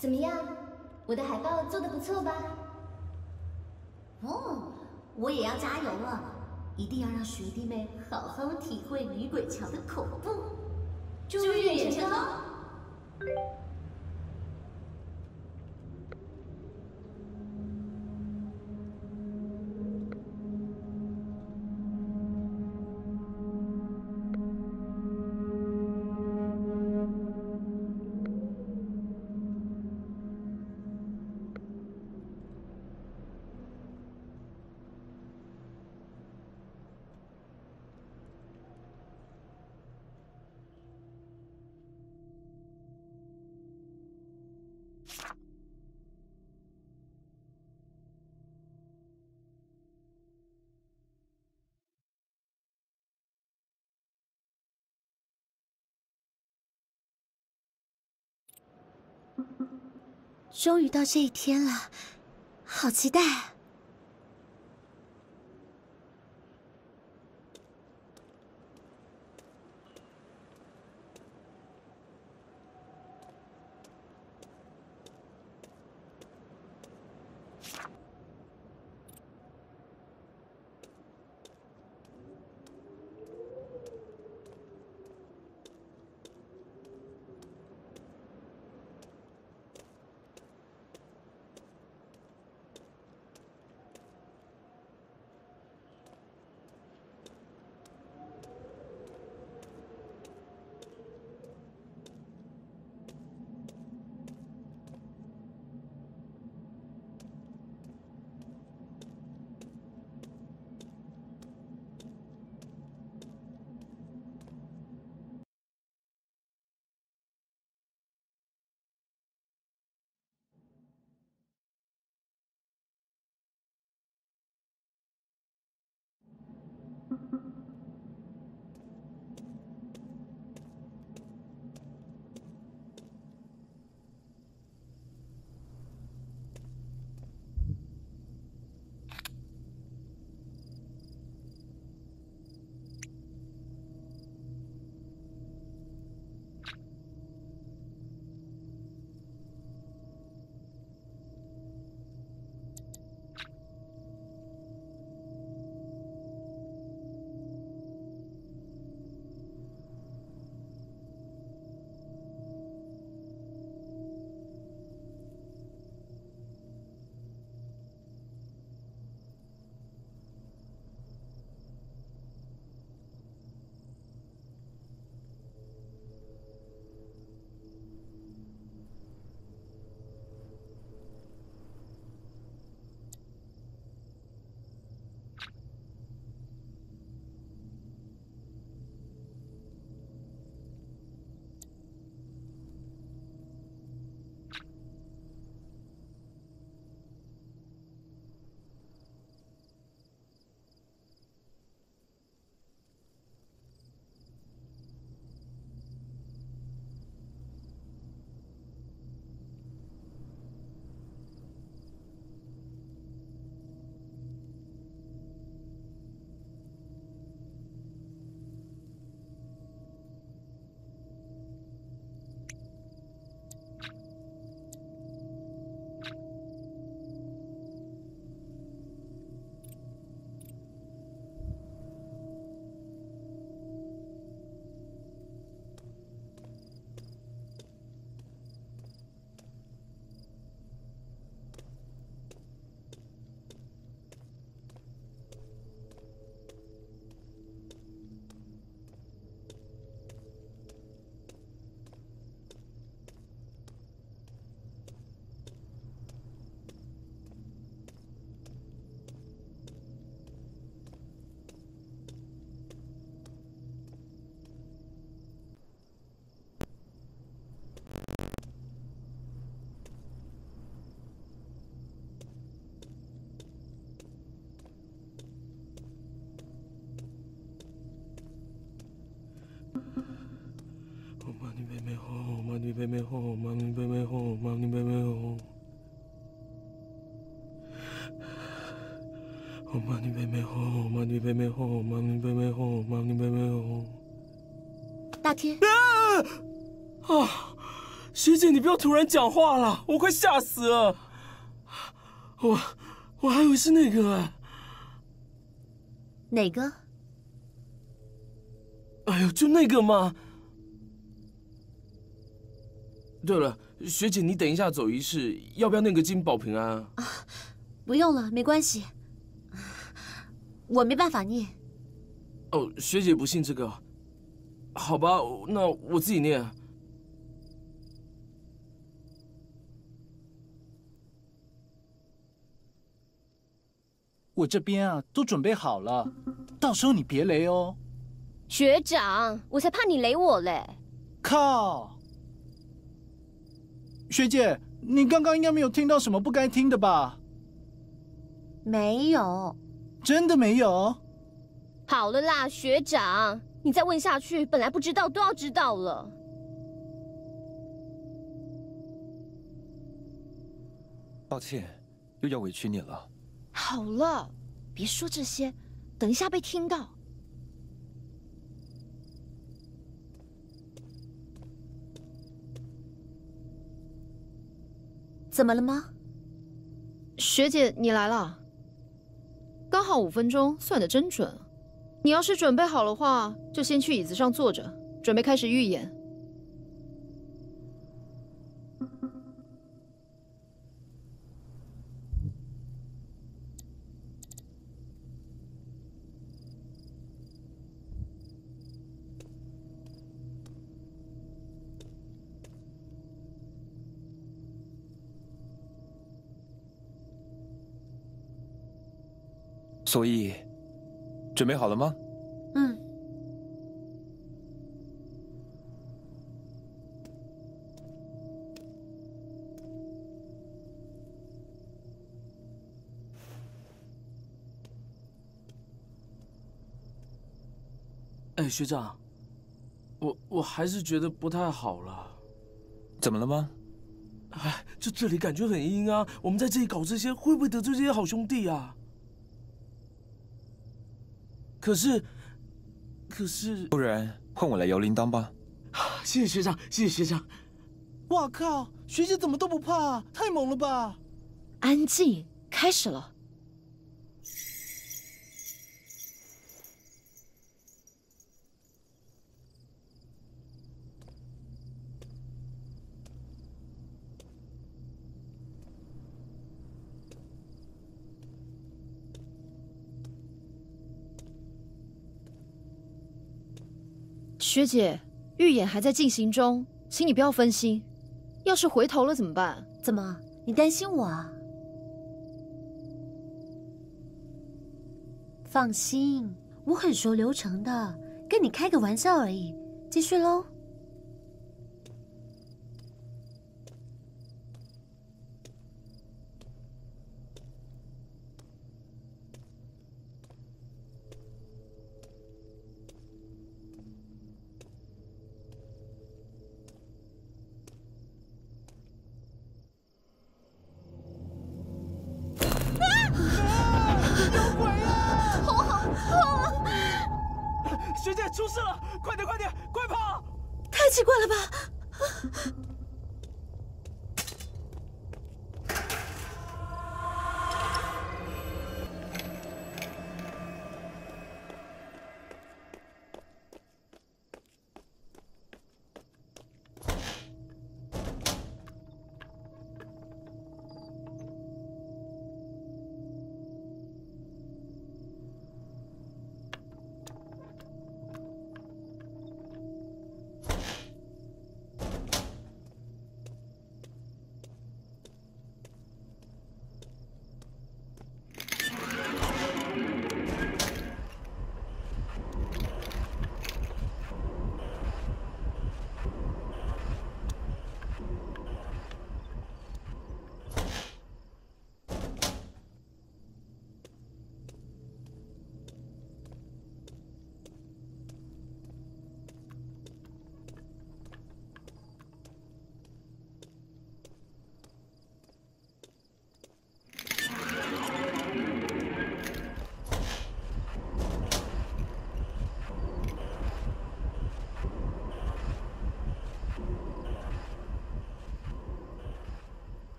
怎么样？我的海报做得不错吧？ 哦，我也要加油了，一定要让学弟妹好好体会女鬼桥的恐怖。 祝愿成功！ 终于到这一天了，好期待啊！ 大天， 学姐，你不要突然讲话了，我快吓死了。我还以为是那个哎。 哪个？ 哎呦，就那个嘛。对了，学姐，你等一下走仪式，要不要念个经保平安啊？ 不用了，没关系。我没办法念。 哦，学姐不信这个，好吧，那我自己念。 我这边啊都准备好了，到时候你别雷哦。 学长，我才怕你雷我嘞！ 靠！学姐，你刚刚应该没有听到什么不该听的吧？ 没有。 真的没有？ 好了啦，学长，你再问下去，本来不知道都要知道了。 抱歉，又要委屈你了。 好了，别说这些，等一下被听到。 怎么了吗？ 学姐，你来了，刚好5分钟，算得真准。你要是准备好的话，就先去椅子上坐着，准备开始预演。 所以，准备好了吗？ 嗯。 哎，学长，我还是觉得不太好了。 怎么了吗？ 哎，就这里感觉很阴啊，我们在这里搞这些，会不会得罪这些好兄弟啊？可是， 不然换我来摇铃铛吧。 谢谢学长，谢谢学长。 哇靠，学姐怎么都不怕，太猛了吧！ 安静，开始了。学姐，预演还在进行中，请你不要分心。要是回头了怎么办？ 怎么？你担心我啊？放心，我很熟流程的，跟你开个玩笑而已。继续喽。 学姐出事了，快点快点，快跑！ 太奇怪了吧！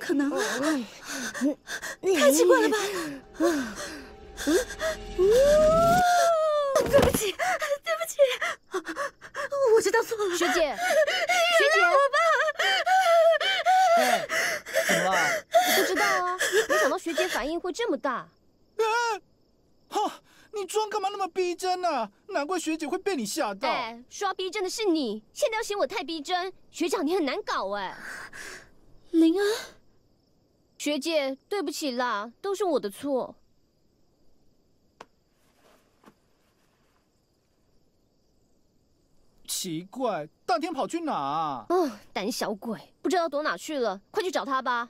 可能？太奇怪了吧！对不起，对不起，我知道错了。 学姐，学姐， 哎，怎么了？ 我不知道啊，没想到学姐反应会这么大。 哈，你妆干嘛那么逼真啊？难怪学姐会被你吓到。 哎，说要逼真的是你，现在要嫌我太逼真，学长你很难搞哎。 林恩， 学姐，对不起啦，都是我的错。 奇怪，大天跑去哪啊？ 胆小鬼，不知道躲哪去了，快去找他吧。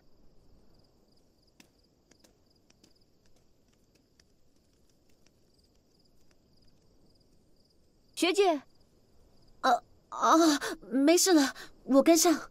学姐， 没事了，我跟上。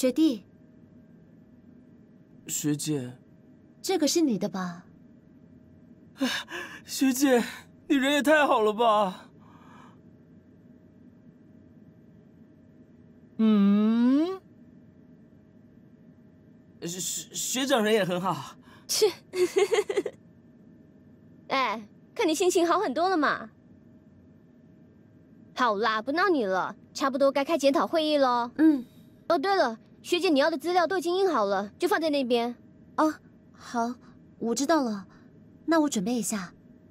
学弟， 学姐， 这个是你的吧？ 学姐，你人也太好了吧！ 嗯， 学长人也很好。 切，哎，看你心情好很多了嘛。好啦，不闹你了，差不多该开检讨会议咯。 嗯， 哦，对了，学姐你要的资料都已经印好了，就放在那边。 哦，好，我知道了，那我准备一下。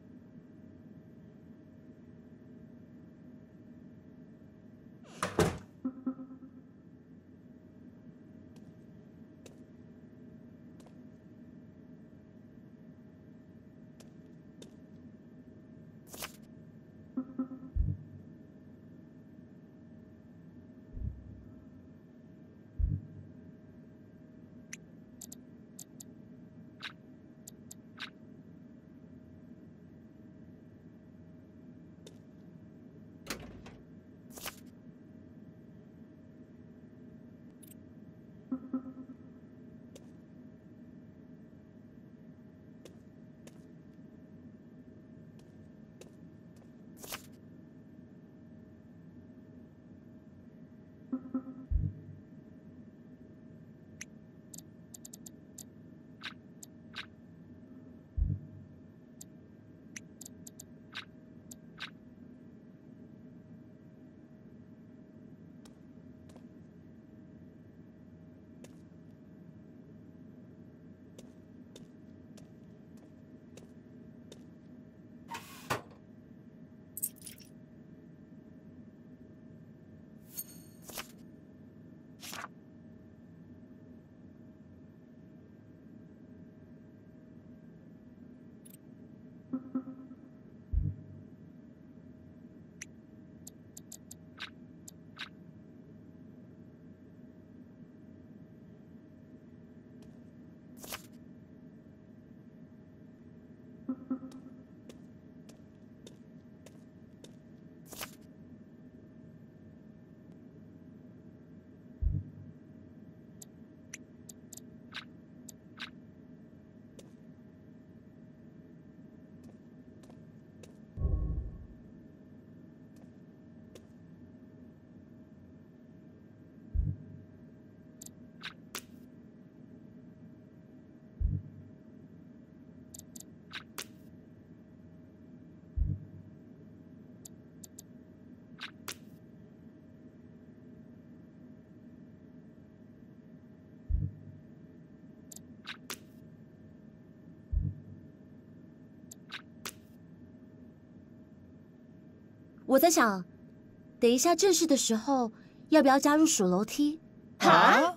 我在想，等一下正式的时候，要不要加入数楼梯？ 啊？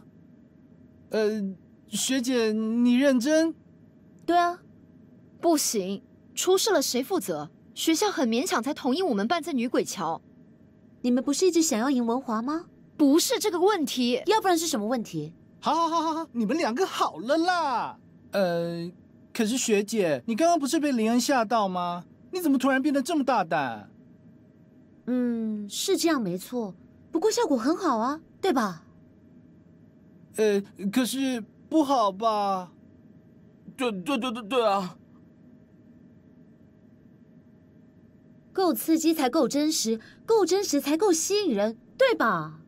学姐，你认真？ 对啊， 不行，出事了谁负责？学校很勉强才同意我们办在女鬼桥。 你们不是一直想要赢文华吗？ 不是这个问题， 要不然是什么问题？ 好，你们两个好了啦。可是学姐，你刚刚不是被林恩吓到吗？你怎么突然变得这么大胆？ 是这样没错，不过效果很好啊，对吧？ 可是不好吧？ 对啊！ 够刺激才够真实，够真实才够吸引人，对吧？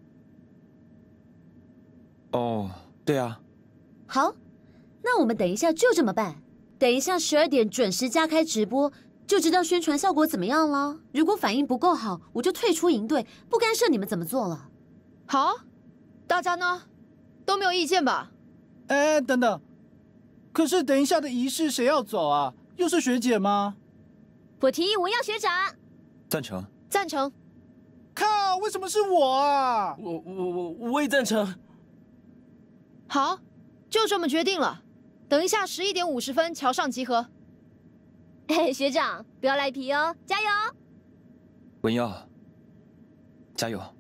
哦，对啊。 好，那我们等一下就这么办。等一下12点准时加开直播，就知道宣传效果怎么样了。如果反应不够好，我就退出营队，不干涉你们怎么做了。 好，大家呢都没有意见吧？ 等等，可是等一下的仪式谁要走啊？又是学姐吗？ 我提议文耀学长。 赞成。 赞成。 靠，为什么是我啊？ 我也赞成。 好，就这么决定了。等一下11点50分桥上集合。 学长不要赖皮哦，加油！ 文耀，加油！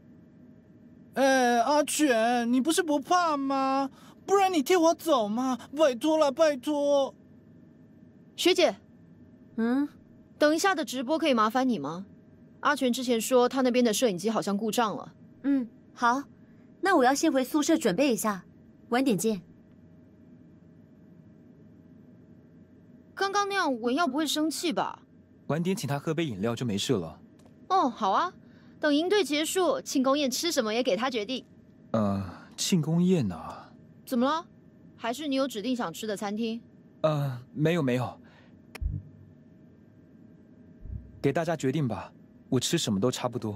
阿全，你不是不怕吗？不然你替我走嘛，拜托了，拜托。 学姐，等一下的直播可以麻烦你吗？阿全之前说他那边的摄影机好像故障了。 好， 那我要先回宿舍准备一下，晚点见。 刚刚那样，文耀不会生气吧？ 晚点请他喝杯饮料就没事了。 哦，好啊。等营队结束，庆功宴吃什么也给他决定。 庆功宴啊？ 怎么了？还是你有指定想吃的餐厅？ 没有，给大家决定吧，我吃什么都差不多。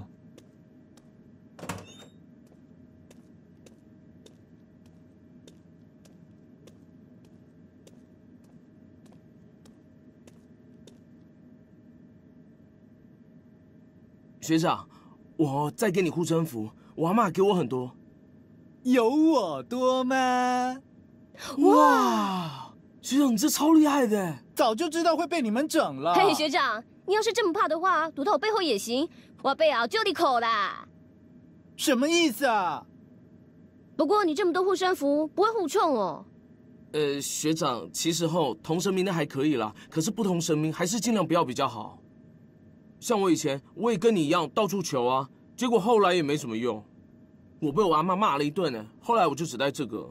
学长，我再给你护身符，我阿嬷给我很多。 有我多吗？ 哇，学长你这超厉害的！ 早就知道会被你们整了。 嘿，学长，你要是这么怕的话，躲到我背后也行，我背后就你口啦。 什么意思啊？ 不过你这么多护身符，不会互冲哦。 学长，其实同神明的还可以啦，可是不同神明还是尽量不要比较好。像我以前，我也跟你一样到处求啊，结果后来也没什么用，我被我阿嬷骂了一顿呢。后来我就只带这个。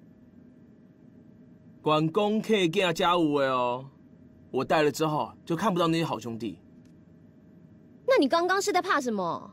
关公可以给他加五的哦，我带了之后就看不到那些好兄弟。 那你刚刚是在怕什么？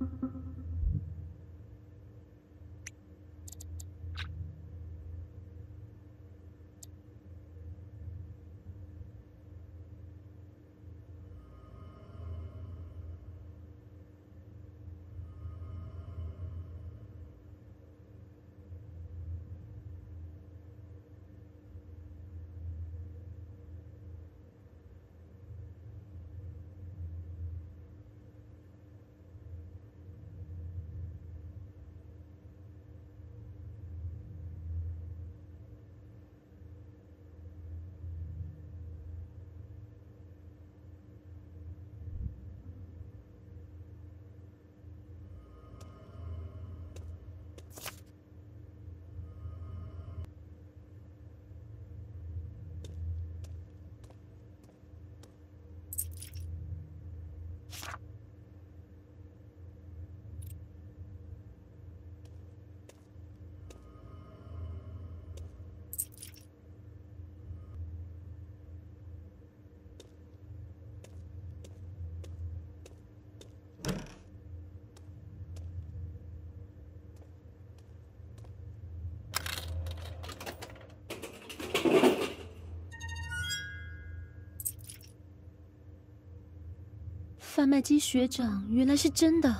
贩卖机学长原来是真的。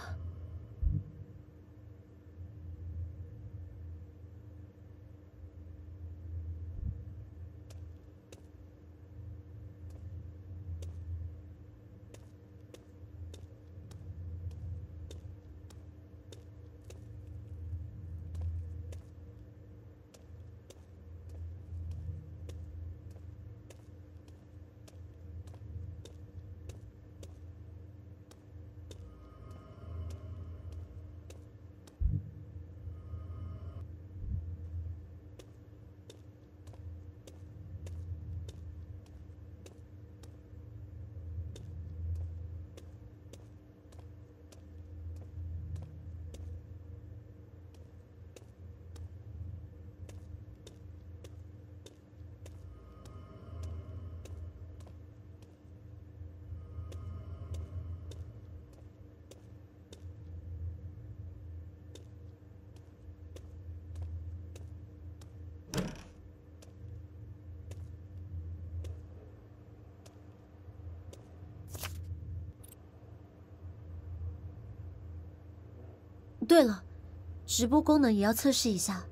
对了，直播功能也要测试一下。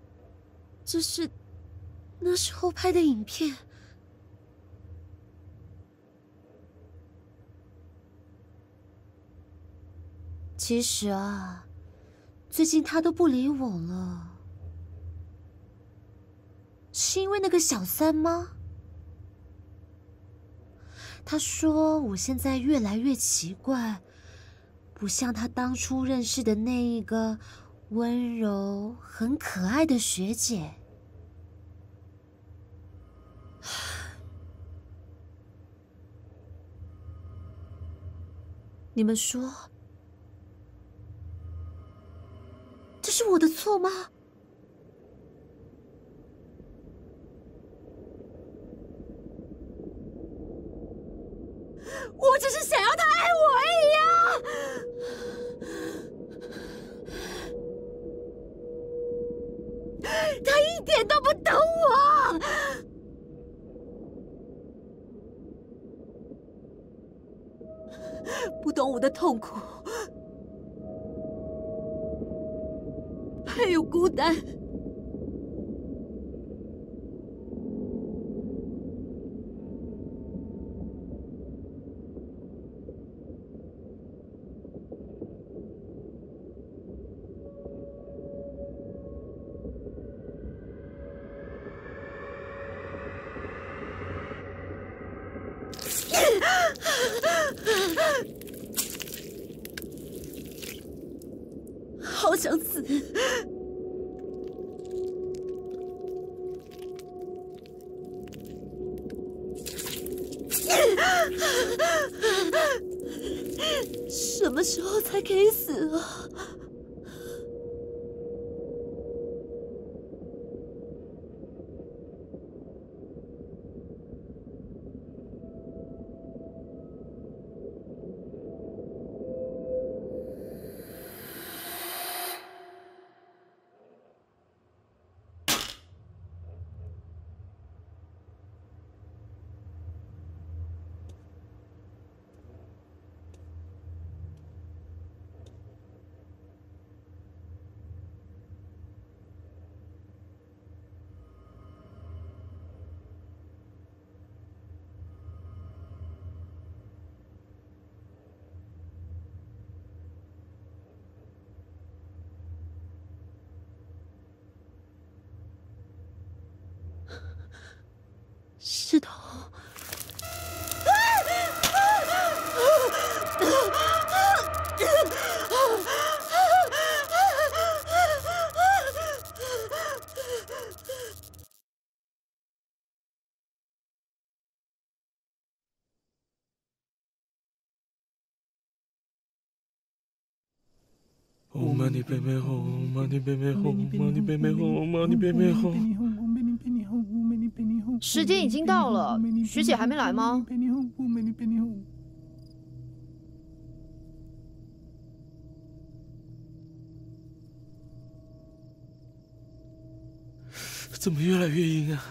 那是后拍的影片。其实啊，最近他都不理我了，是因为那个小三吗？他说我现在越来越奇怪。不像他当初认识的那一个温柔、很可爱的学姐。你们说，这是我的错吗？我只是想要他爱我而已啊！他一点都不懂我，不懂我的痛苦，还有孤单。好想死！什么时候才可以死啊？ Mani baby home, mani baby home, mani baby home, mani baby home。 时间已经到了，学姐还没来吗？ 怎么越来越阴啊？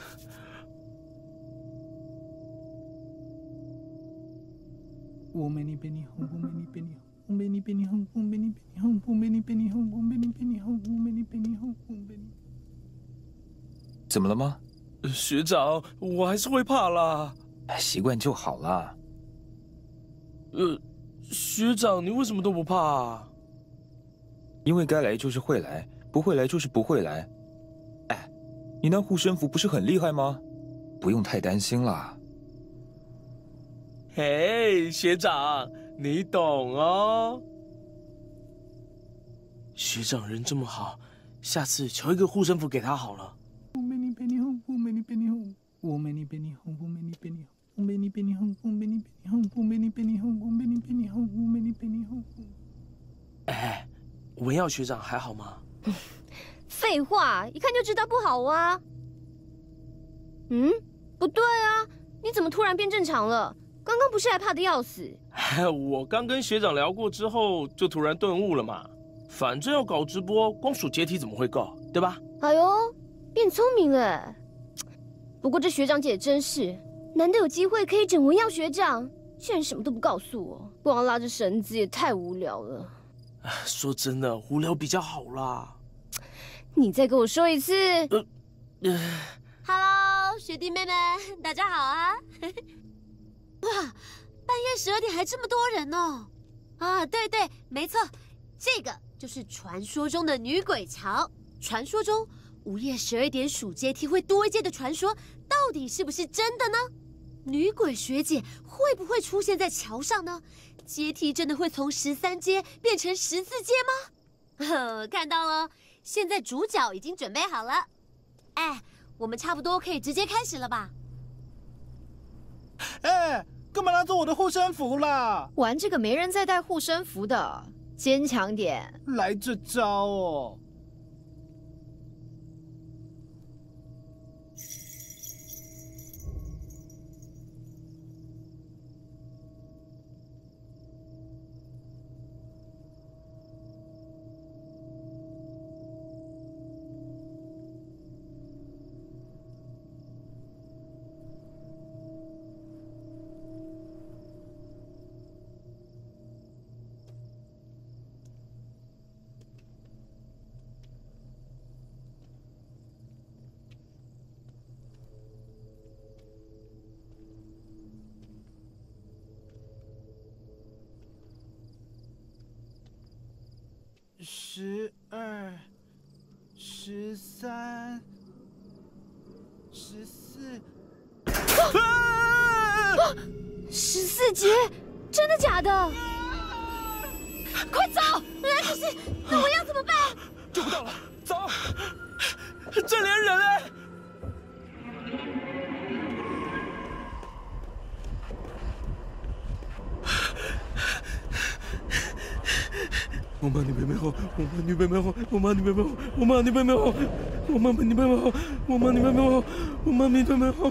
怎么了吗？ 学长，我还是会怕啦。 习惯就好啦。 学长，你为什么都不怕啊？ 因为该来就是会来，不会来就是不会来。哎，你那护身符不是很厉害吗？不用太担心啦。 嘿，学长，你懂哦。学长人这么好，下次求一个护身符给他好了。哎，文耀学长还好吗？ 废话，一看就知道不好啊。不对啊，你怎么突然变正常了？刚刚不是还怕得要死？ 我刚跟学长聊过之后，就突然顿悟了嘛。反正要搞直播，光数阶梯怎么会够，对吧？ 哎呦，变聪明了。不过这学长姐真是，难得有机会可以整文耀学长，竟然什么都不告诉我，光拉着绳子也太无聊了。 说真的，无聊比较好啦。 你再跟我说一次。 Hello， 学弟妹们，大家好啊！哇，半夜12点还这么多人哦！啊，对对，没错，这个就是传说中的女鬼桥。传说中午夜12点数阶梯会多一阶的传说，到底是不是真的呢？女鬼学姐会不会出现在桥上呢？阶梯真的会从13阶变成14阶吗？看到了，现在主角已经准备好了。哎，我们差不多可以直接开始了吧？ 哎，干嘛拿走我的护身符啦？ 玩这个没人再带护身符的，坚强点。 来这招哦！12、13、14。 14阶，真的假的？快走！来不及，那我要怎么办？ 救不到了，走！这连人哎！我妈你别好，我妈你别好，我妈你别好，我妈你别好，我妈你别好，我妈你别好，我妈你别好。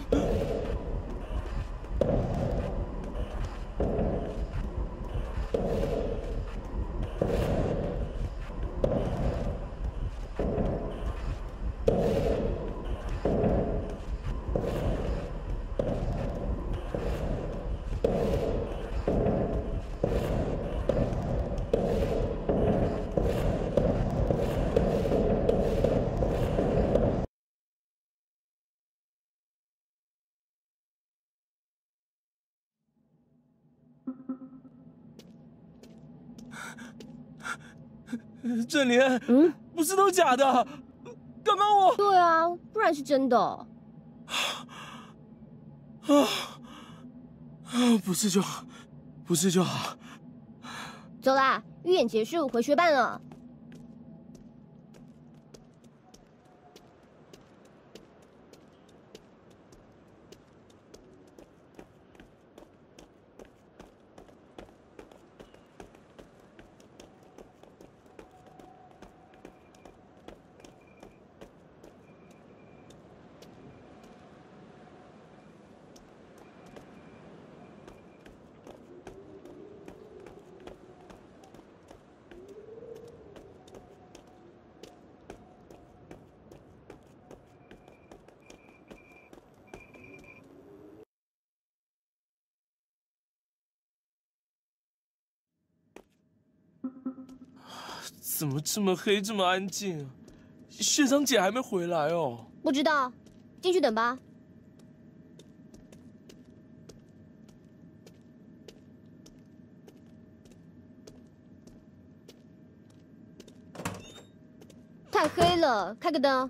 郑莲，不是都假的？刚刚我…… 对啊，不然是真的。 不是就好，不是就好。 走啦，预演结束，回学办了。 怎么这么黑，这么安静啊？学长姐还没回来哦。 不知道，进去等吧。太黑了，开个灯。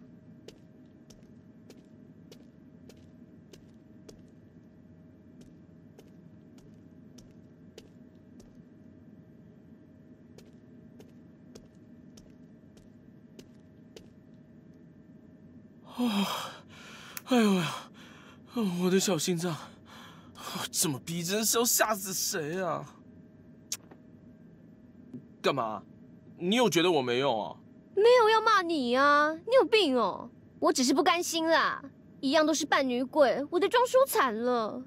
哎呦呀，我的小心脏，这么逼真是要吓死谁啊？干嘛？你有觉得我没用啊？ 没有要骂你啊，你有病哦！我只是不甘心啦，一样都是扮女鬼，我的妆输惨了。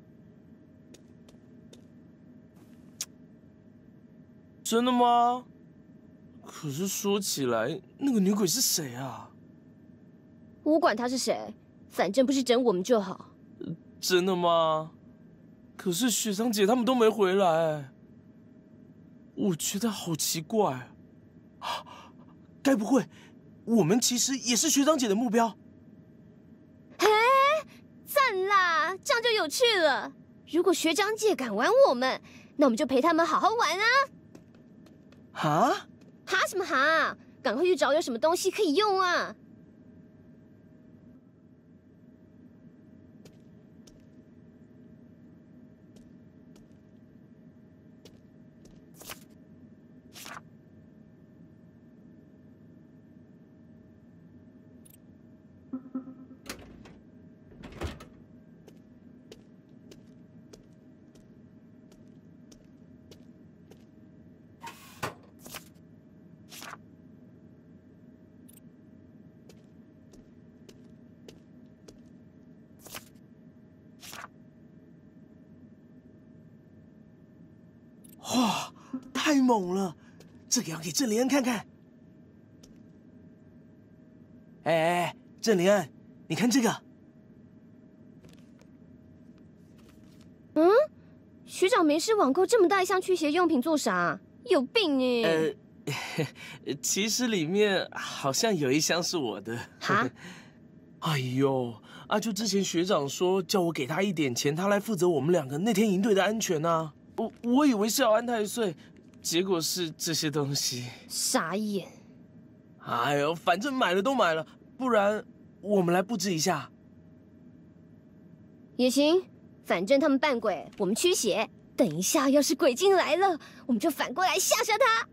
真的吗？可是说起来，那个女鬼是谁啊？ 我管她是谁，反正不是整我们就好。 真的吗？可是学长姐他们都没回来，我觉得好奇怪啊！该不会我们其实也是学长姐的目标？ 嘿，赞啦，这样就有趣了。如果学长姐敢玩我们，那我们就陪他们好好玩啊！ 哈？ 哈什么哈？赶快去找有什么东西可以用啊！ 哇，太猛了！这个要给郑林恩看看。哎，郑林恩，你看这个。 嗯，学长没事网购这么大一箱驱邪用品做啥？有病哎！ 其实里面好像有一箱是我的。 哈？ 哎呦，就之前学长说叫我给他一点钱，他来负责我们两个那天营队的安全啊。我以为是要安太岁，结果是这些东西。 傻眼！ 哎呦，反正买了都买了，不然我们来布置一下。 也行，反正他们扮鬼，我们驱邪。等一下，要是鬼精来了，我们就反过来吓吓他。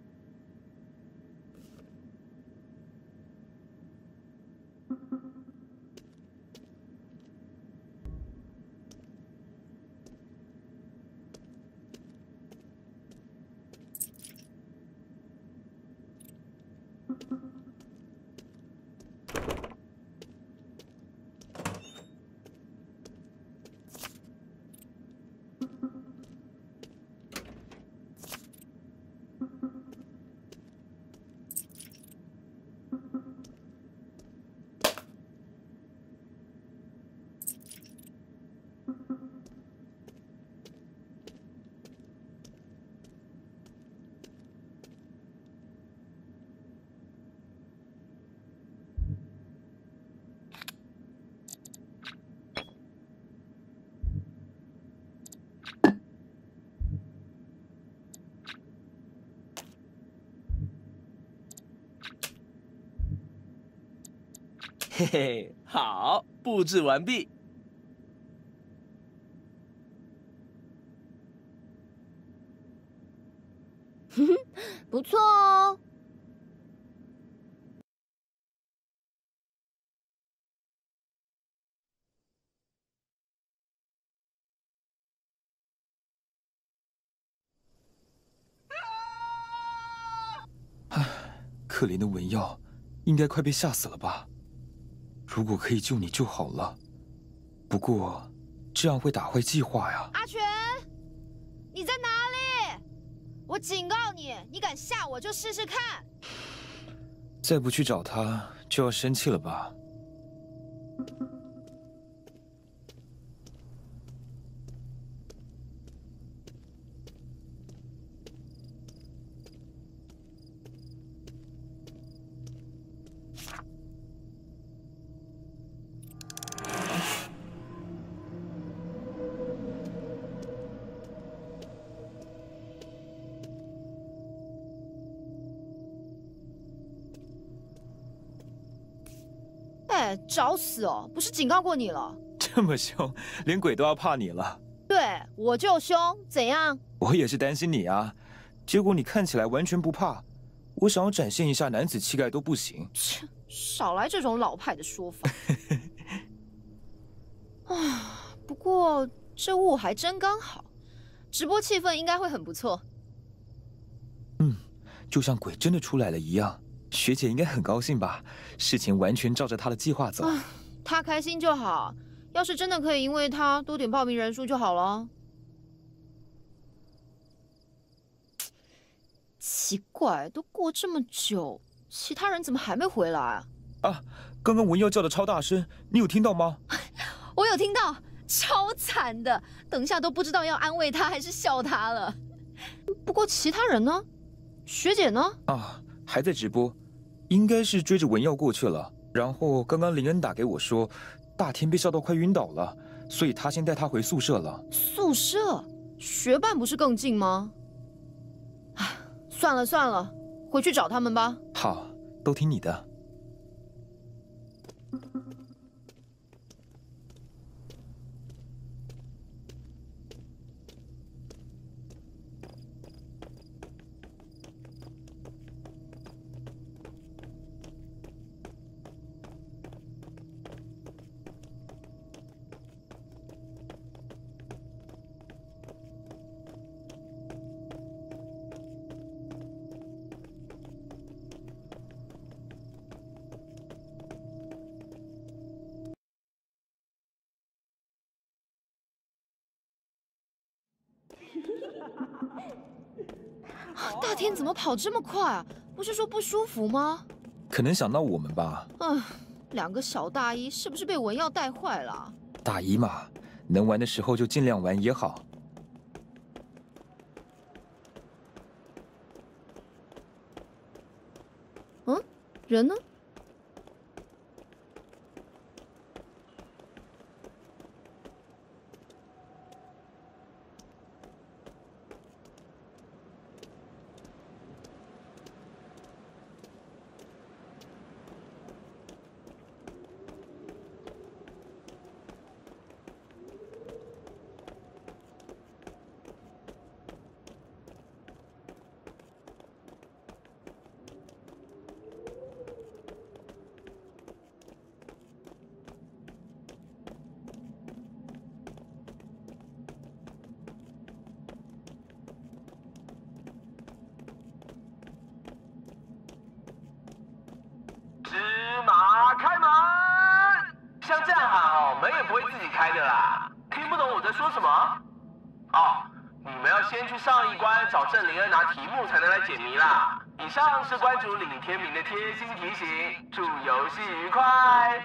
嘿嘿，好，布置完毕。 不错哦。 可怜的文耀，应该快被吓死了吧？如果可以救你就好了，不过这样会打坏计划呀。 阿全，你在哪里？我警告你，你敢吓我就试试看。 再不去找他，就要生气了吧？ 找死哦！不是警告过你了？ 这么凶，连鬼都要怕你了。 对，我就凶，怎样？ 我也是担心你啊，结果你看起来完全不怕。我想要展现一下男子气概都不行。 切，少来这种老派的说法。啊，不过这雾还真刚好，直播气氛应该会很不错。 就像鬼真的出来了一样。学姐应该很高兴吧？事情完全照着她的计划走。 她开心就好。要是真的可以因为她多点报名人数就好了。奇怪，都过这么久，其他人怎么还没回来啊？ 啊，刚刚文耀叫的超大声，你有听到吗？ 我有听到，超惨的，等一下都不知道要安慰他还是笑他了。不过其他人呢？学姐呢？ 啊，还在直播，应该是追着文耀过去了。然后刚刚林恩打给我说，大天被笑到快晕倒了，所以他先带他回宿舍了。 宿舍？学伴不是更近吗？唉，算了算了，回去找他们吧。 好，都听你的。 大天怎么跑这么快啊？不是说不舒服吗？ 可能想到我们吧。 两个小大一是不是被文耀带坏了？ 大一嘛，能玩的时候就尽量玩也好。 人呢？ 像这样喊门也不会自己开的啦。听不懂我在说什么？你们要先去上一关找郑灵恩拿题目才能来解谜啦。以上是关主李天明的贴心提醒，祝游戏愉快。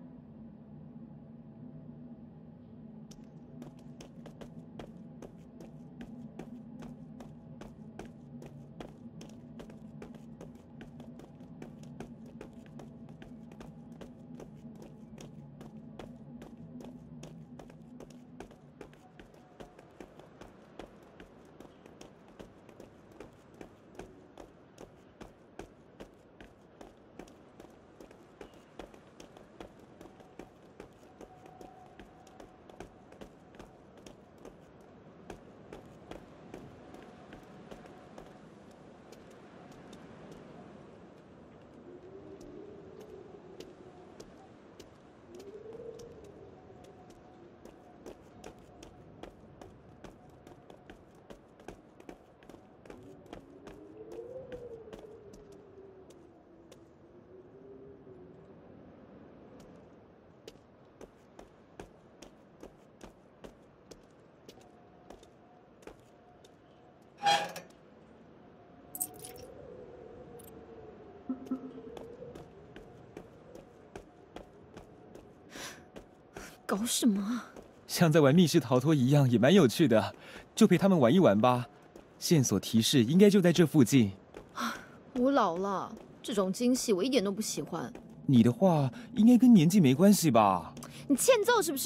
搞什么啊？ 像在玩密室逃脱一样，也蛮有趣的，就陪他们玩一玩吧。线索提示应该就在这附近。 我老了，这种惊喜我一点都不喜欢。 你的话应该跟年纪没关系吧？ 你欠揍是不是？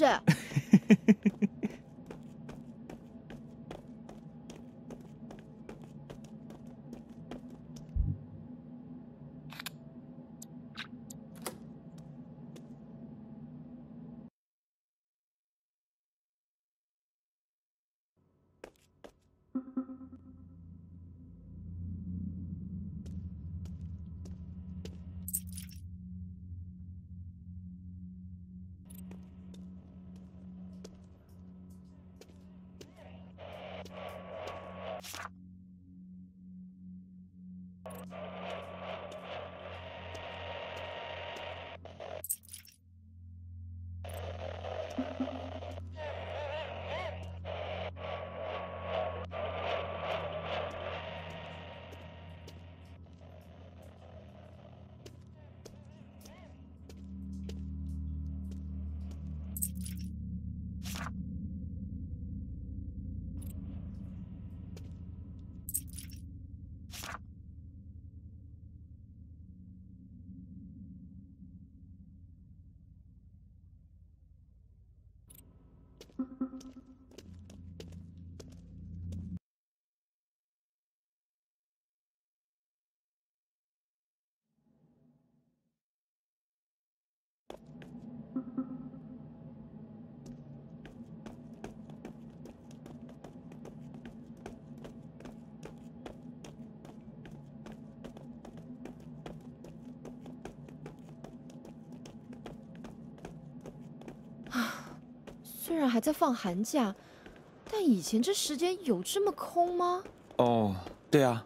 虽然还在放寒假，但以前这时间有这么空吗？ 哦，对啊。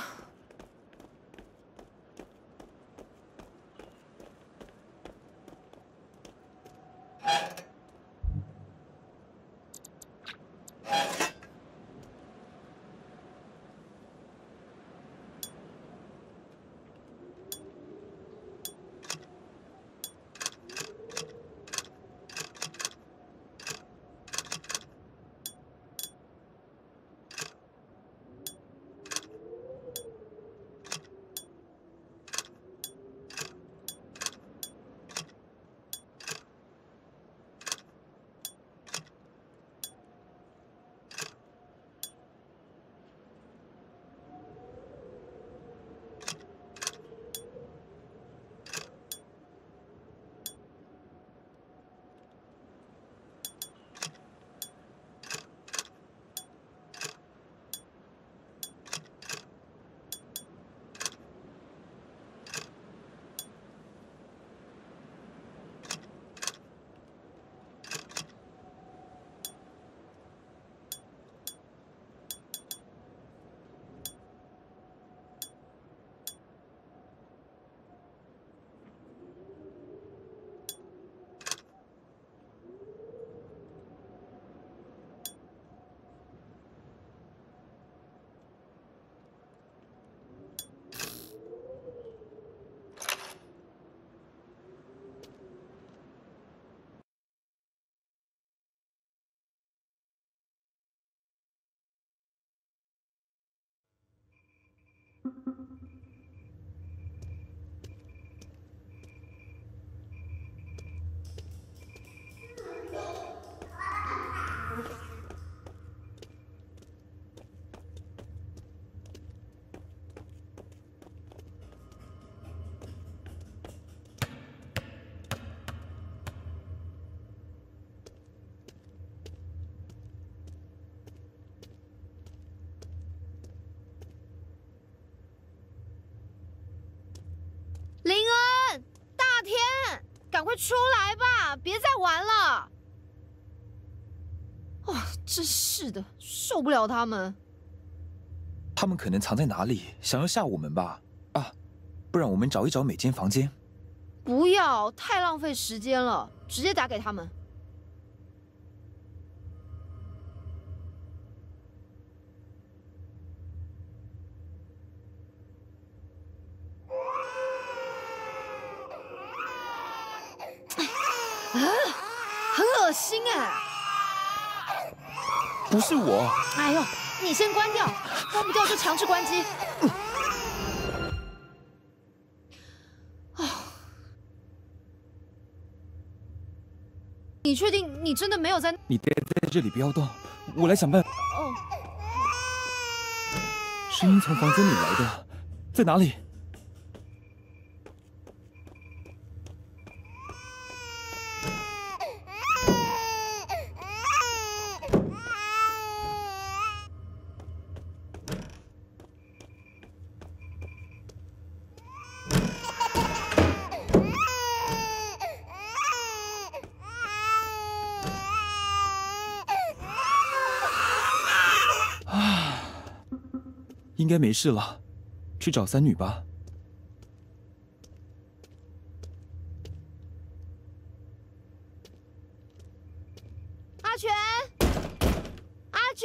林恩，大天，赶快出来吧，别再玩了！哦，真是的，受不了他们。 他们可能藏在哪里，想要吓我们吧？啊，不然我们找一找每间房间。 不要，太浪费时间了，直接打给他们。很恶心哎！ 不是我。 哎呦，你先关掉，关不掉就强制关机。你确定你真的没有在？ 你待在这里不要动，我来想办法。 哦。 声音从房间里来的，在哪里？ 应该没事了，去找三女吧。 阿全，阿全！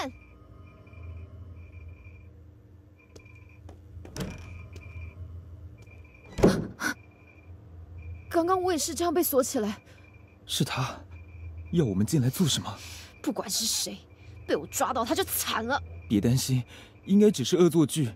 刚刚我也是这样被锁起来。 是他，要我们进来做什么？ 不管是谁，被我抓到他就惨了。 别担心，应该只是恶作剧。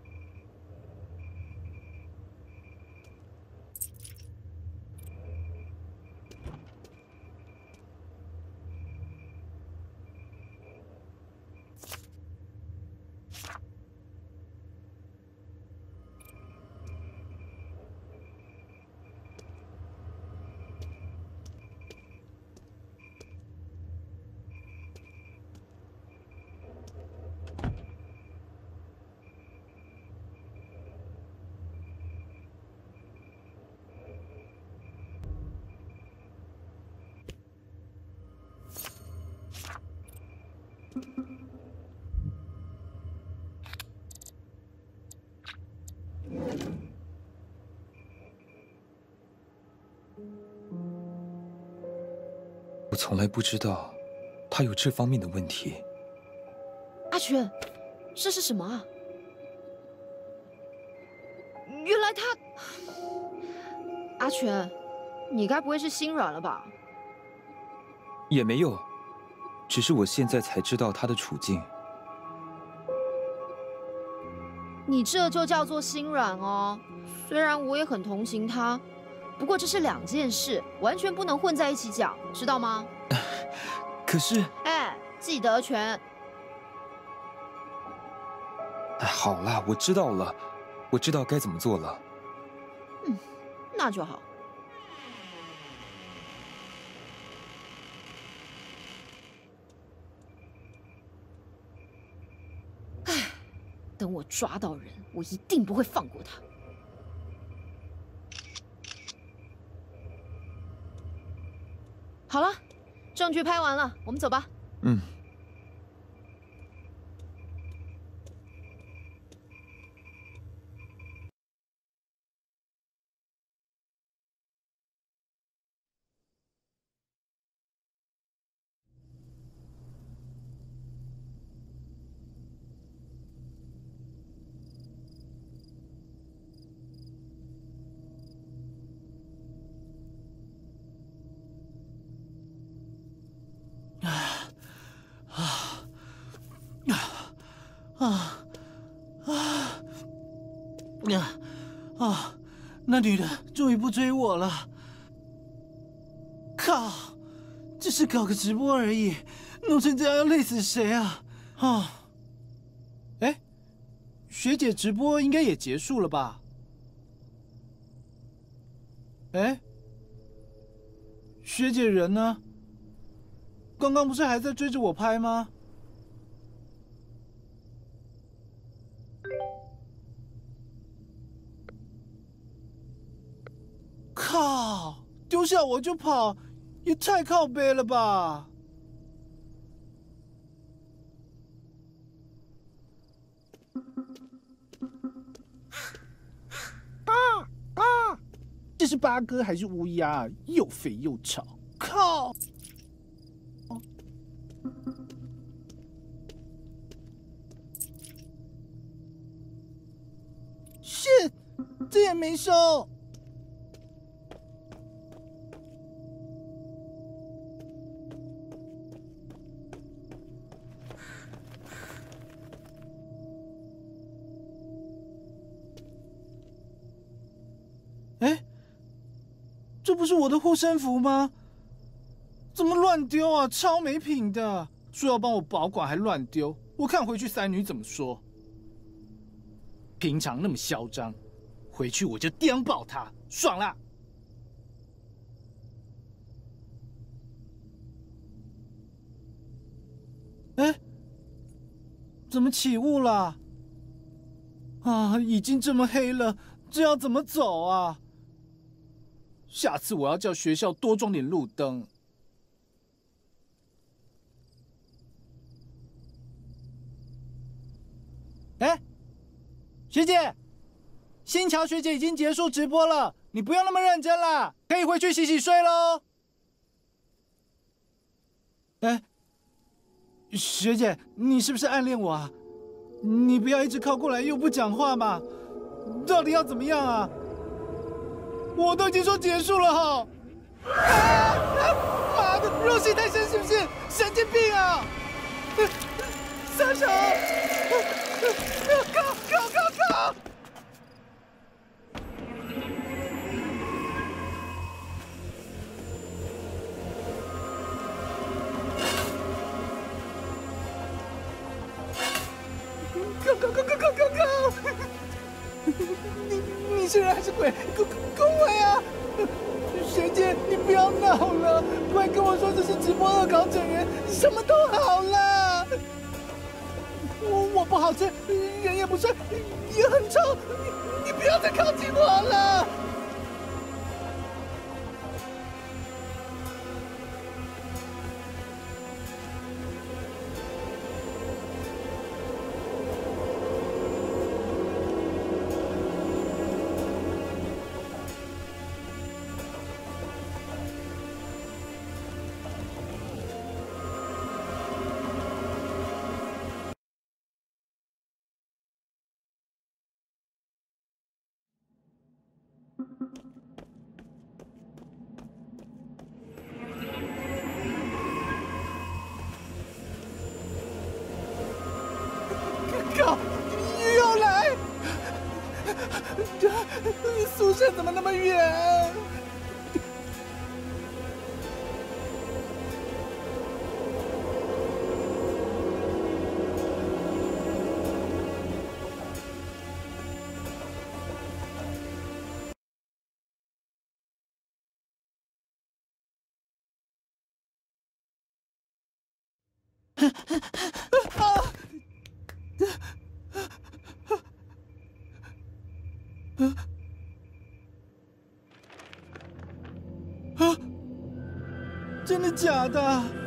我从来不知道他有这方面的问题。 阿全，这是什么啊？原来他……阿全，你该不会是心软了吧？ 也没有，只是我现在才知道他的处境。 你这就叫做心软哦。虽然我也很同情他，不过这是两件事，完全不能混在一起讲，知道吗？ 可是…… 哎，记得全。 哎，好啦，我知道了，我知道该怎么做了。 嗯，那就好。哎，等我抓到人，我一定不会放过他。好了，证据拍完了，我们走吧。 嗯。 那女的终于不追我了。靠，只是搞个直播而已，弄成这样要累死谁啊？哎，学姐直播应该也结束了吧？哎，学姐人呢？刚刚不是还在追着我拍吗？靠！丢下我就跑，也太靠背了吧！这是八哥还是乌鸦？又肥又吵，靠！shit， 这也没收。哎，这不是我的护身符吗？怎么乱丢啊？超没品的！说要帮我保管还乱丢，我看回去三女怎么说。平常那么嚣张，回去我就颠爆他，爽啦！哎，怎么起雾了？啊，已经这么黑了，这要怎么走啊？下次我要叫学校多装点路灯。哎， 学姐，新桥学姐已经结束直播了，你不用那么认真啦，可以回去洗洗睡喽。哎，学姐，你是不是暗恋我啊？你不要一直靠过来又不讲话嘛，到底要怎么样啊？我都已经说结束了哈！妈的，入戏太深是不是？神经病啊！撒手！靠！靠！你是人还是鬼？给我呀！学姐，你不要闹了，快跟我说这是直播恶搞整人，什么都好了。我不好吃，人也不帅，也很丑，你不要再靠近我了。靠！又来！宿舍怎么那么远？真的假的？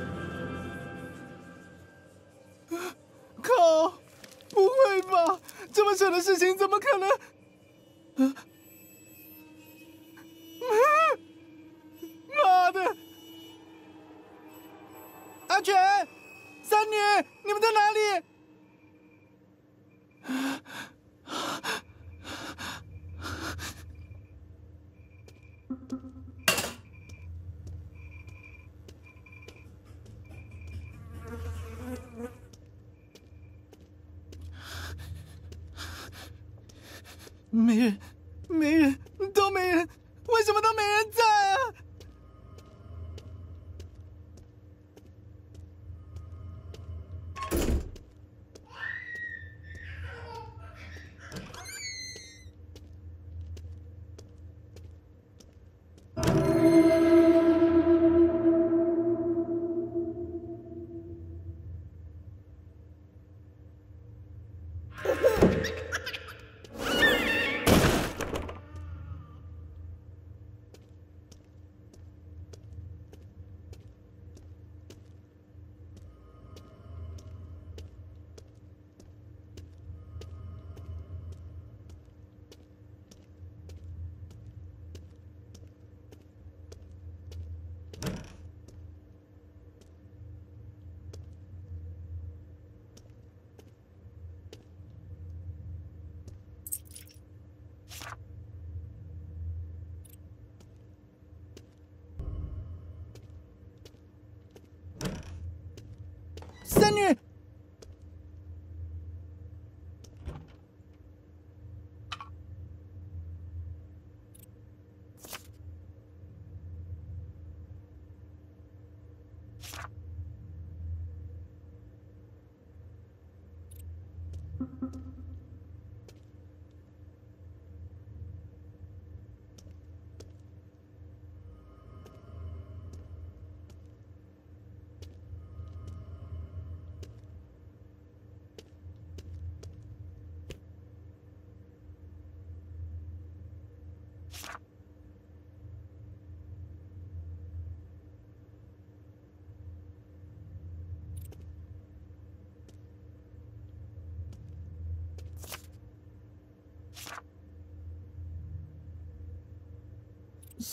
靠！不会吧？这么扯的事情怎么可能？妈的！阿全、三女，你们在哪里？没人，都没人，为什么都没人在啊？三女，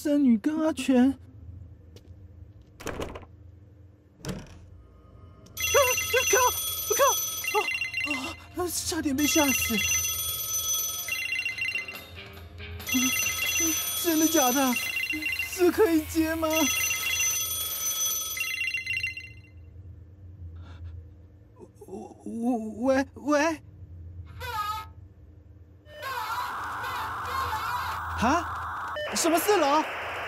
三女跟阿全。靠！差点被吓死！真的假的？这可以接吗？喂？啊？什么4楼？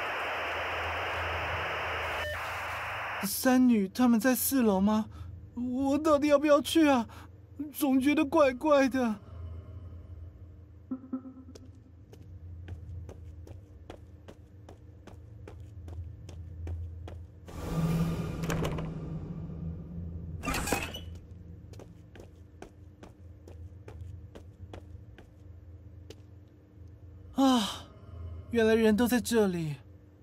三女他们在4楼吗？我到底要不要去啊？总觉得怪怪的。啊，原来人都在这里。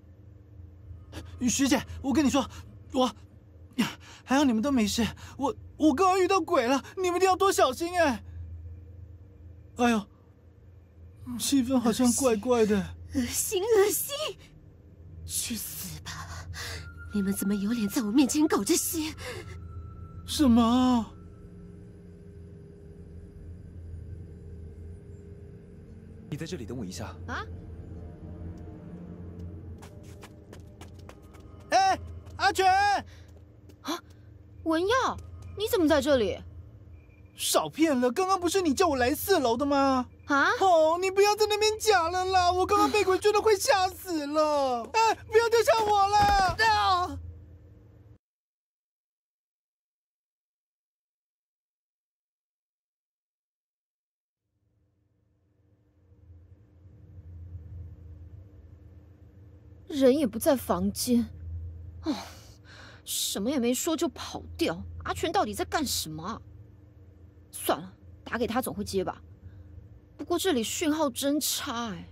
学姐，我跟你说，还好你们都没事。我刚刚遇到鬼了，你们一定要多小心哎！哎呦，气氛好像怪怪的。 恶心！去死吧！你们怎么有脸在我面前搞这些？ 什么？ 你在这里等我一下。 啊？ 哎，阿全！ 啊，文耀，你怎么在这里？ 少骗了，刚刚不是你叫我来4楼的吗？ 啊？ 哦，你不要在那边讲了啦！我刚刚被鬼追得快吓死了！哎，不要丢下我了！啊！ 人也不在房间，哦，什么也没说就跑掉。阿全到底在干什么啊？算了，打给他总会接吧。不过这里讯号真差哎。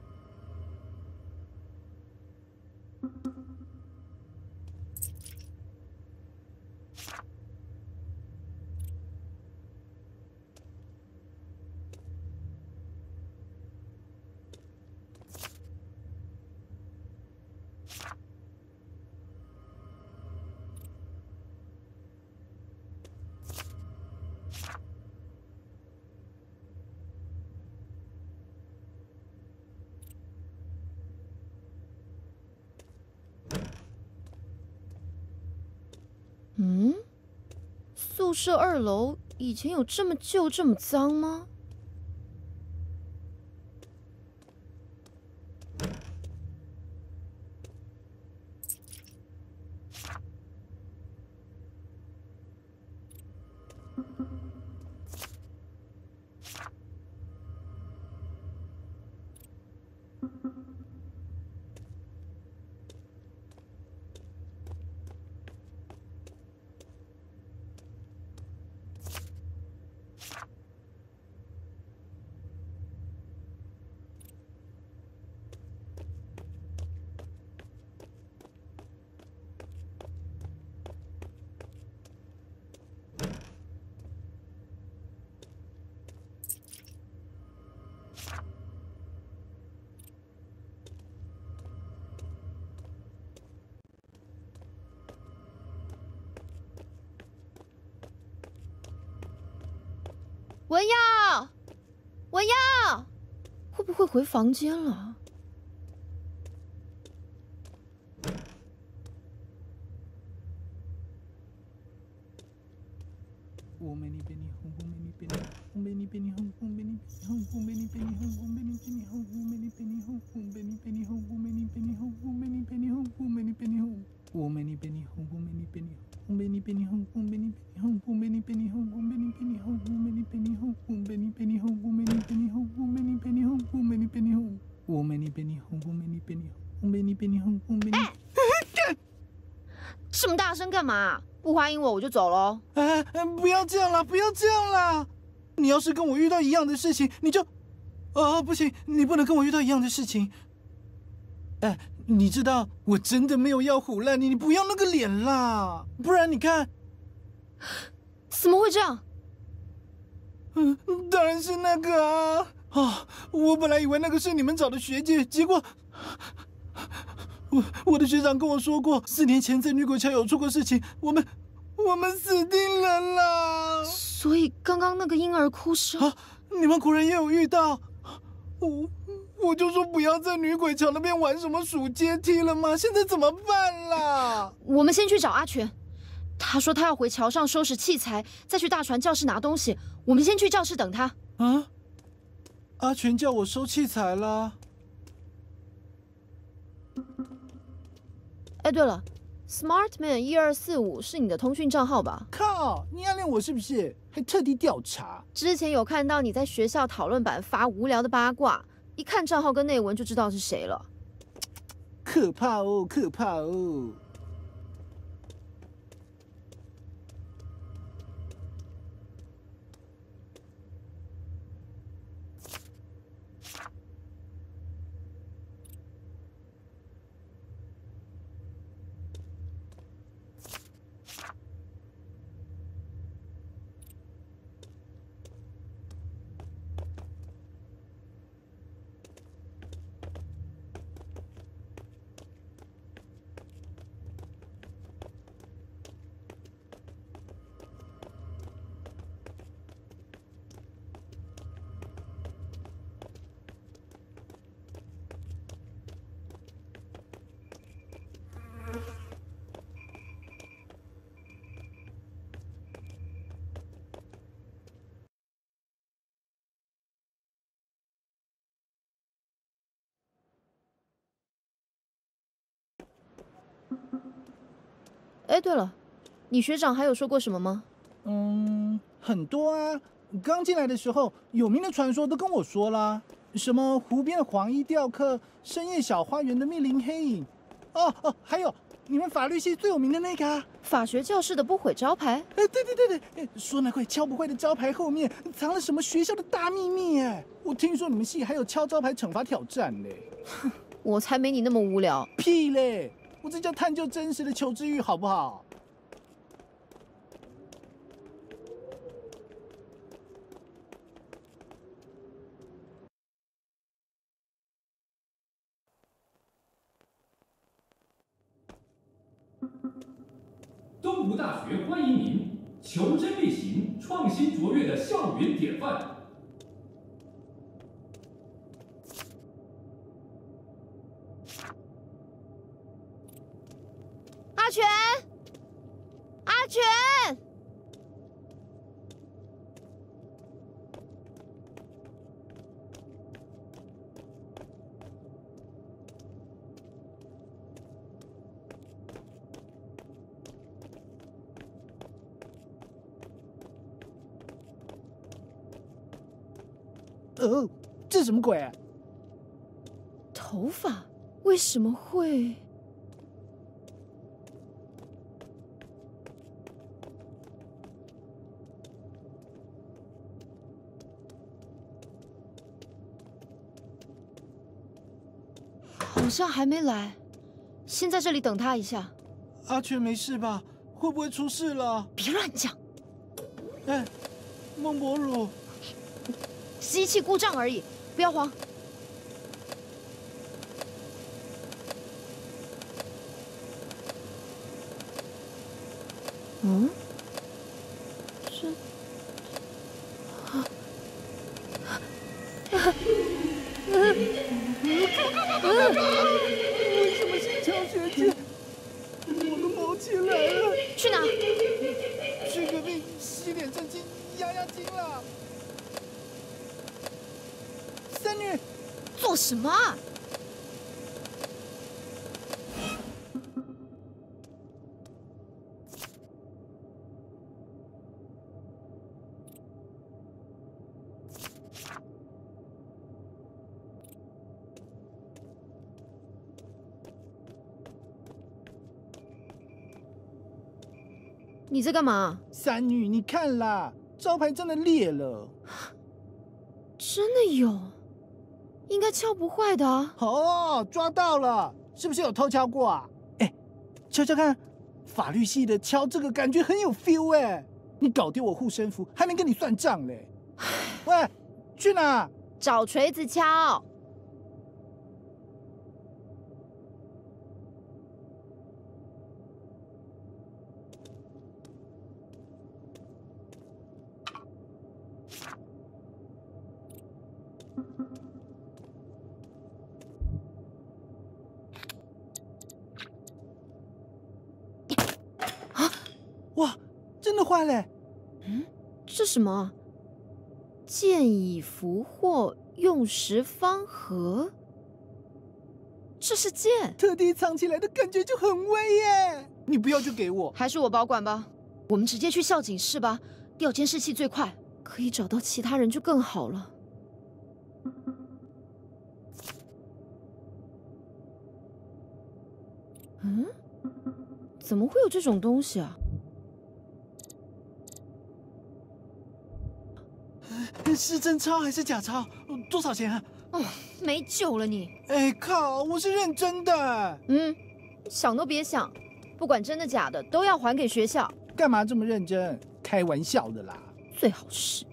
嗯，宿舍2楼以前有这么旧、这么脏吗？文耀，文耀，会不会回房间了？这么大声干嘛？不欢迎我就走喽！ 哎，不要这样啦，不要这样啦！你要是跟我遇到一样的事情，你就……不行，你不能跟我遇到一样的事情。哎，你知道我真的没有要唬烂你，你不要那个脸啦，不然你看， 怎么会这样？ 当然是那个啊！我本来以为那个是你们找的学姐，结果我的学长跟我说过，4年前在女鬼桥有出过事情，我们死定了啦！ 所以刚刚那个婴儿哭声啊，你们果然也有遇到？我就说不要在女鬼桥那边玩什么数阶梯了吗？现在怎么办啦？ 我们先去找阿全，他说他要回桥上收拾器材，再去大船教室拿东西。我们先去教室等他。 啊？阿全叫我收器材啦。 哎，对了 ，Smartman1245是你的通讯账号吧？ 靠，你暗恋我是不是？还特地调查？ 之前有看到你在学校讨论版发无聊的八卦，一看账号跟内文就知道是谁了。 可怕哦，可怕哦！ 哎，对了，你学长还有说过什么吗？ 很多啊。刚进来的时候，有名的传说都跟我说啦，什么湖边的黄衣雕刻，深夜小花园的密林黑影。哦，还有你们法律系最有名的那个啊， 法学教室的不毁招牌。 哎，对，说那块敲不坏的招牌后面藏了什么学校的大秘密哎！我听说你们系还有敲招牌惩罚挑战嘞。 我才没你那么无聊。 屁嘞！我这叫探究真实的求知欲，好不好？ 东吴大学欢迎您，求真力行，创新卓越的校园典范。 阿全，阿全， 这什么鬼啊？ 头发为什么会？好像还没来，先在这里等他一下。 阿全没事吧？会不会出事了？ 别乱讲。 哎，孟博儒， 机器故障而已，不要慌。嗯？这…… 为什么是乔学姐？我都毛起来了。 去哪？ 去隔壁洗脸正经压惊了。三女， 做什么啊？你在干嘛？ 三女，你看啦，招牌真的裂了。 真的有，应该敲不坏的啊。 哦，抓到了，是不是有偷敲过啊？哎，敲敲看，法律系的敲这个感觉很有 feel 哎。你搞丢我护身符，还没跟你算账嘞。喂，去哪？ 找锤子敲。 哇，真的坏了！ 这什么？剑以俘获，用时方合。这是剑， 特地藏起来的感觉就很威耶！你不要就给我， 还是我保管吧。我们直接去校警室吧，调监视器最快，可以找到其他人就更好了。怎么会有这种东西啊？ 是真钞还是假钞？多少钱啊？ 哦，没救了你！ 哎靠，我是认真的。 想都别想，不管真的假的，都要还给学校。 干嘛这么认真？开玩笑的啦。 最好是。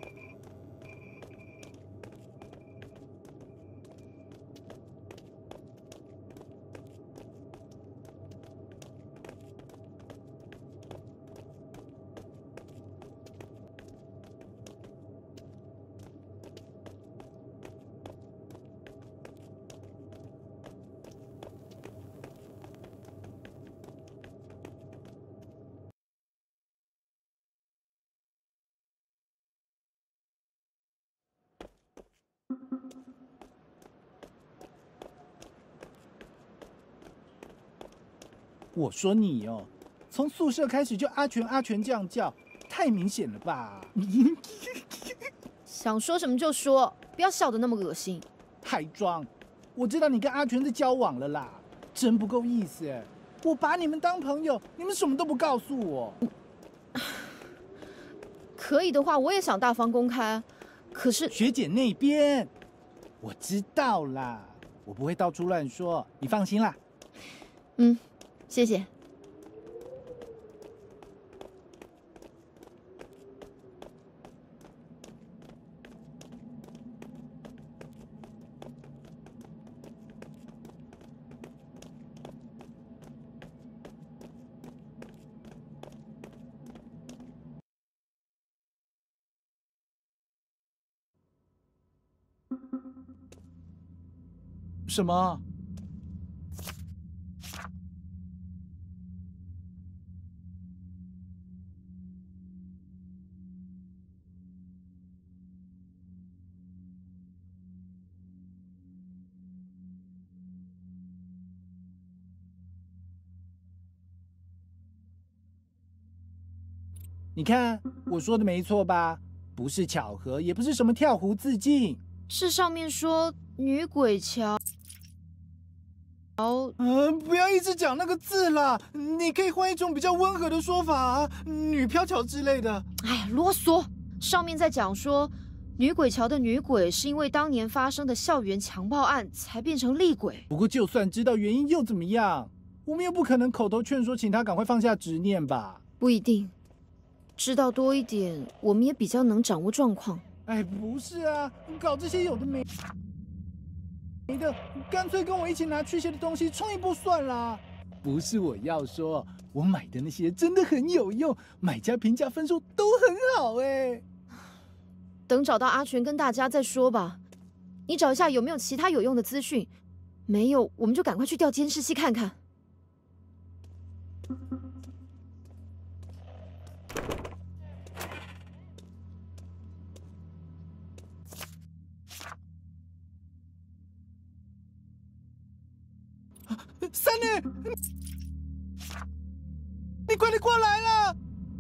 我说你哦，从宿舍开始就阿全阿全这样叫，太明显了吧？ 想说什么就说，不要笑得那么恶心。 还装？我知道你跟阿全在交往了啦，真不够意思哎！我把你们当朋友，你们什么都不告诉我。 可以的话，我也想大方公开，可是学姐那边，我知道啦，我不会到处乱说，你放心啦。 谢谢。 什么？你看我说的没错吧？不是巧合，也不是什么跳湖自尽。 是上面说女鬼桥。 不要一直讲那个字啦，你可以换一种比较温和的说法啊，女飘桥之类的。 哎呀，啰嗦！上面在讲说，女鬼桥的女鬼是因为当年发生的校园强暴案才变成厉鬼。 不过就算知道原因又怎么样？我们又不可能口头劝说，请他赶快放下执念吧？ 不一定，知道多一点，我们也比较能掌握状况。 哎，不是啊，搞这些有的没的，干脆跟我一起拿驱邪的东西冲一波算啦。不是我要说，我买的那些真的很有用，买家评价分数都很好哎。 等找到阿全跟大家再说吧。你找一下有没有其他有用的资讯，没有我们就赶快去调监视器看看。 三女，你快点过来啦！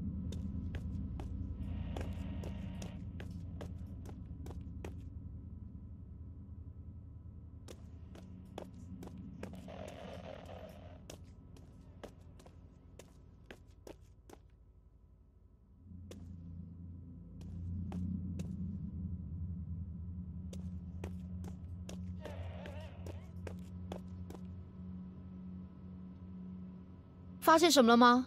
发现什么了吗？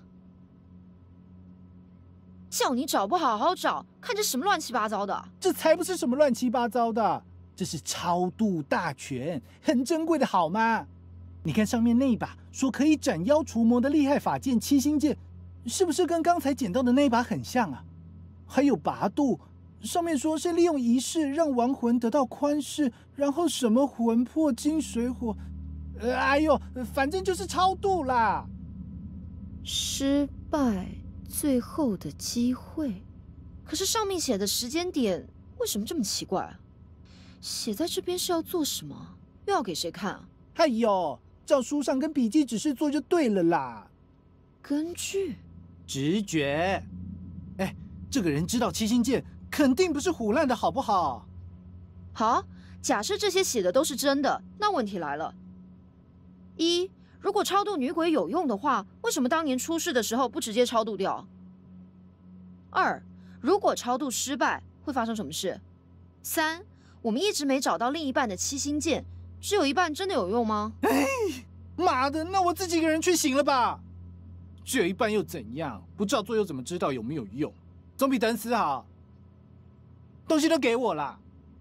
叫你找不好好找，看这什么乱七八糟的！ 这才不是什么乱七八糟的，这是超度大全，很珍贵的好吗？你看上面那一把说可以斩妖除魔的厉害法剑七星剑，是不是跟刚才捡到的那一把很像啊？还有拔度，上面说是利用仪式让亡魂得到宽恕，然后什么魂魄金水火，哎呦，反正就是超度啦。 失败最后的机会。可是上面写的时间点为什么这么奇怪啊？写在这边是要做什么？又要给谁看啊？ 哎呦，照书上跟笔记指示做就对了啦。 根据直觉，哎，这个人知道七星剑，肯定不是唬烂的，好不好？ 好，假设这些写的都是真的，那问题来了：一，如果超度女鬼有用的话，为什么当年出事的时候不直接超度掉？二，如果超度失败，会发生什么事？三，我们一直没找到另一半的七星剑，只有一半真的有用吗？ 哎，妈的，那我自己一个人去行了吧？只有一半又怎样？不照做又怎么知道有没有用？总比等死好。东西都给我啦。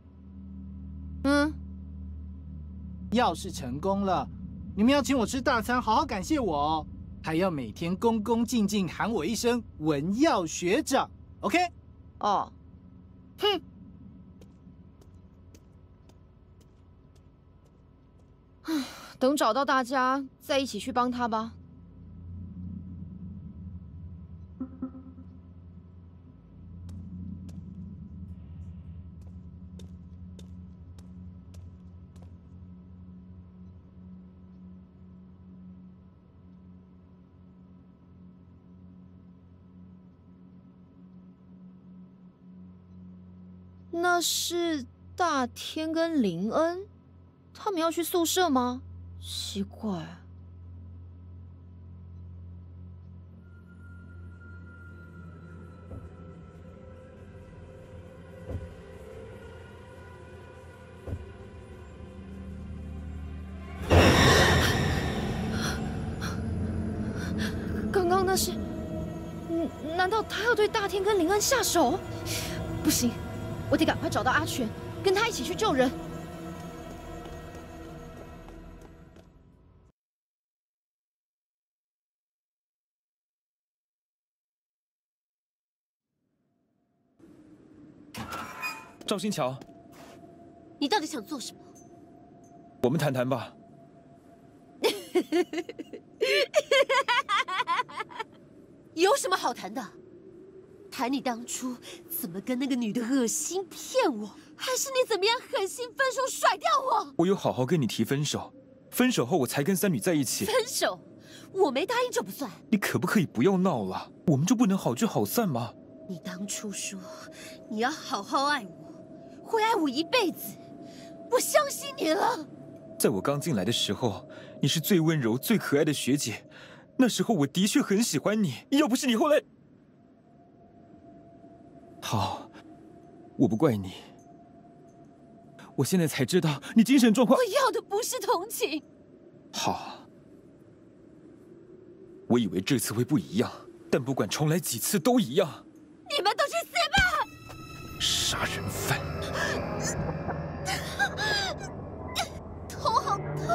要是成功了，你们要请我吃大餐，好好感谢我哦。还要每天恭恭敬敬喊我一声文耀学长 ，OK？ 哦，哼。等找到大家，再一起去帮他吧。那是大天跟林恩，他们要去宿舍吗？奇怪。刚刚那是，难道他要对大天跟林恩下手？不行，我得赶快找到阿全，跟他一起去救人。 赵新桥， 你到底想做什么？ 我们谈谈吧。 有什么好谈的？谈你当初怎么跟那个女的恶心骗我，还是你怎么样狠心分手甩掉我？ 我有好好跟你提分手，分手后我才跟三女在一起。 分手？我没答应就不算。 你可不可以不要闹了？我们就不能好聚好散吗？ 你当初说你要好好爱我，会爱我一辈子，我相信你了。 在我刚进来的时候，你是最温柔、最可爱的学姐，那时候我的确很喜欢你。要不是你后来……好，我不怪你。我现在才知道你精神状况…… 我要的不是同情。 好，我以为这次会不一样，但不管重来几次都一样。 你们都去死吧！ 杀人犯！ 头好痛！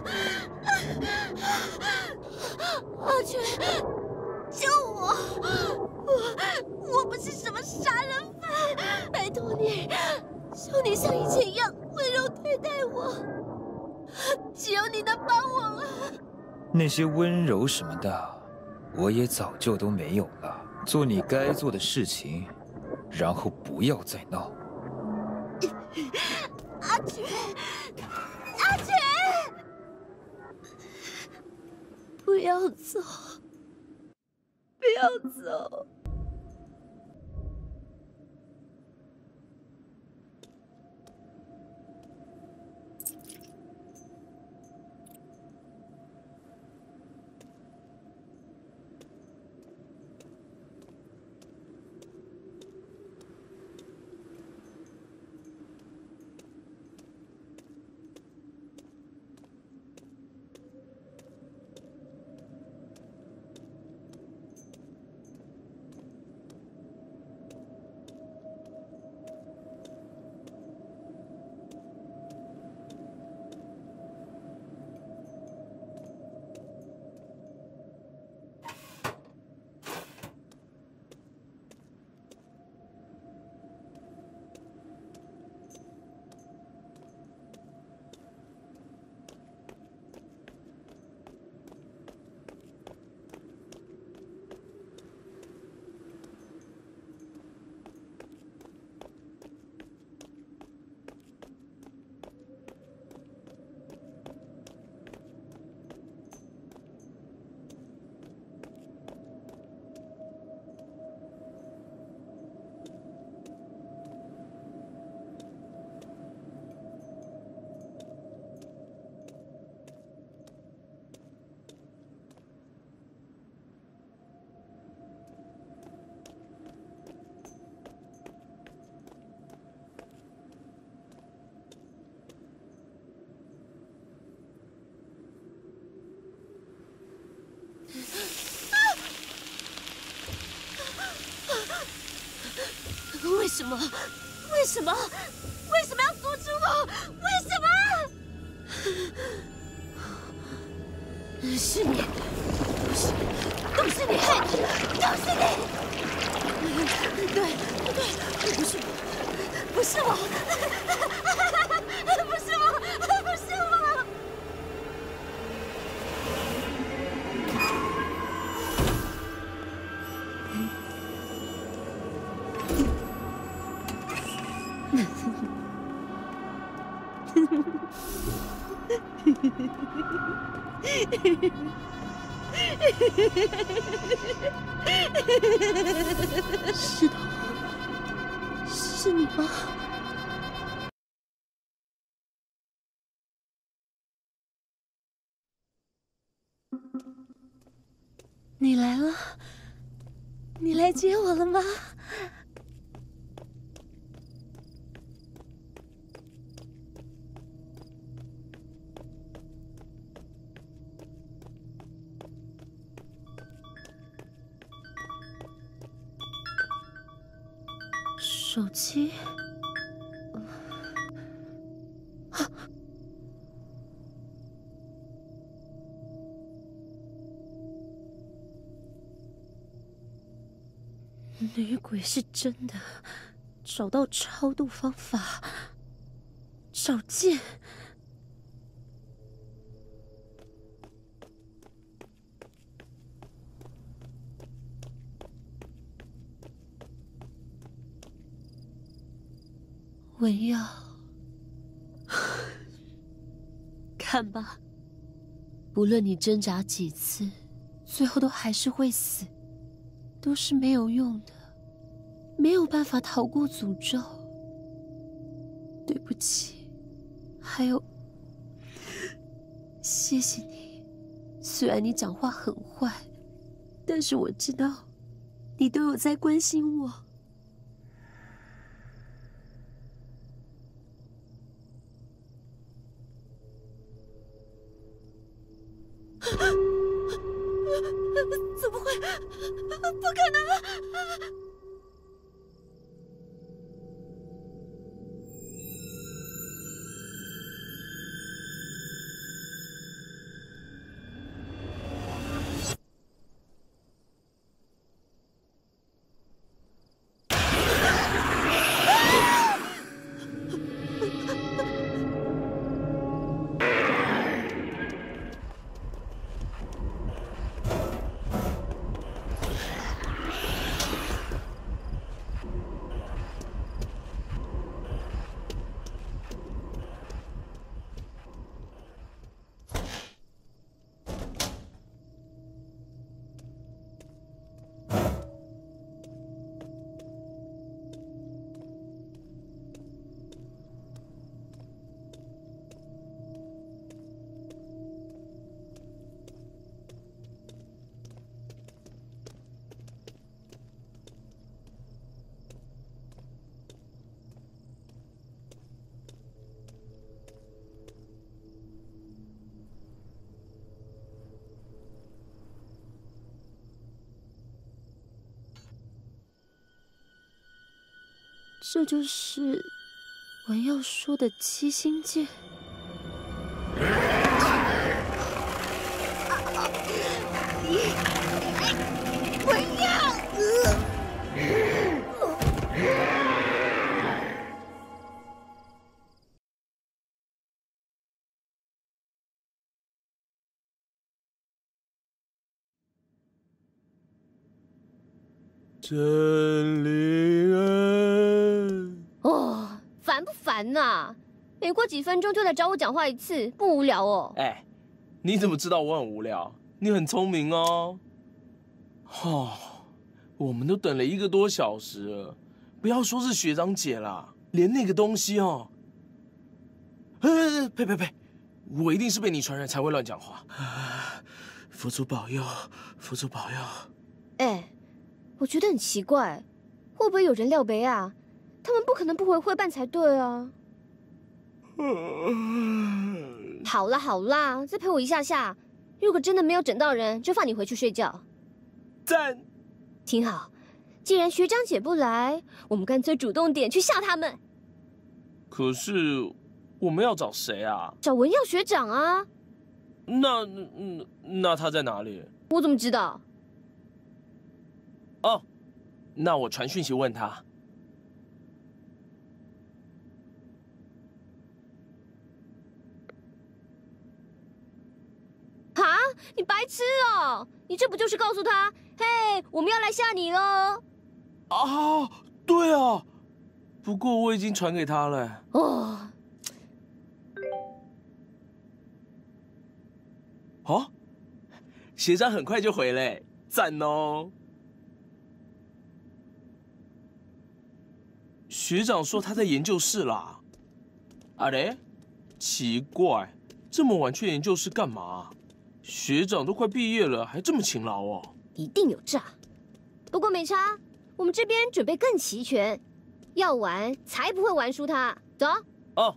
阿全，救我！我不是什么杀人犯，拜托你，求你像以前一样温柔对待我，只有你能帮我了。 那些温柔什么的，我也早就都没有了。做你该做的事情，然后不要再闹。 阿全，阿全，不要走，不要走。 什么？为什么？为什么要阻止我？为什么？是你，都是你害的，都是你！对，不是我，不是我，不是我，不是我！是的，是你吗？你来了，你来接我了吗？手机，女鬼是真的，找到超度方法，找剑。文耀，看吧，不论你挣扎几次，最后都还是会死，都是没有用的，没有办法逃过诅咒。对不起，还有，谢谢你。虽然你讲话很坏，但是我知道，你都有在关心我。怎么会？不可能！这就是文耀说的七星剑。文耀， 真灵恩。 哦，烦不烦呐？每过几分钟就来找我讲话一次，不无聊哦。 哎，你怎么知道我很无聊？你很聪明哦。哦，我们都等了1个多小时了，不要说是学长姐啦，连那个东西哦。呸！我一定是被你传染才会乱讲话。佛祖保佑，佛祖保佑。 哎，我觉得很奇怪，会不会有人料杯啊？他们不可能不回会办才对啊。好啦，再陪我一下下。如果真的没有整到人，就放你回去睡觉。 赞。 听好， 既然学长姐不来，我们干脆主动点去吓他们。 可是我们要找谁啊？ 找文耀学长啊。 那他在哪里？ 我怎么知道？ 哦，那我传讯息问他。 啊！你白痴哦！你这不就是告诉他，嘿，我们要来吓你喽？ 啊，对啊。不过我已经传给他了。 哦。 哦，学长很快就回嘞，赞哦！学长说他在研究室啦。啊嘞，奇怪，这么晚去研究室干嘛？学长都快毕业了，还这么勤劳哦。 一定有诈。不过没差，我们这边准备更齐全，要玩才不会玩输他。走。 哦。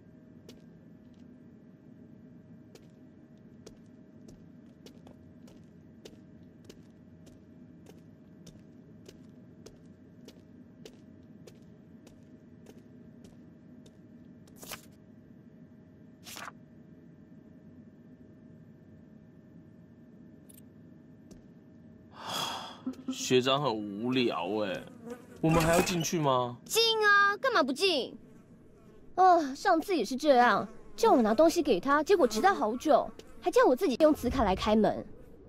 学长很无聊哎，我们还要进去吗？ 进啊，干嘛不进？上次也是这样，叫我拿东西给他，结果迟到好久，还叫我自己用磁卡来开门。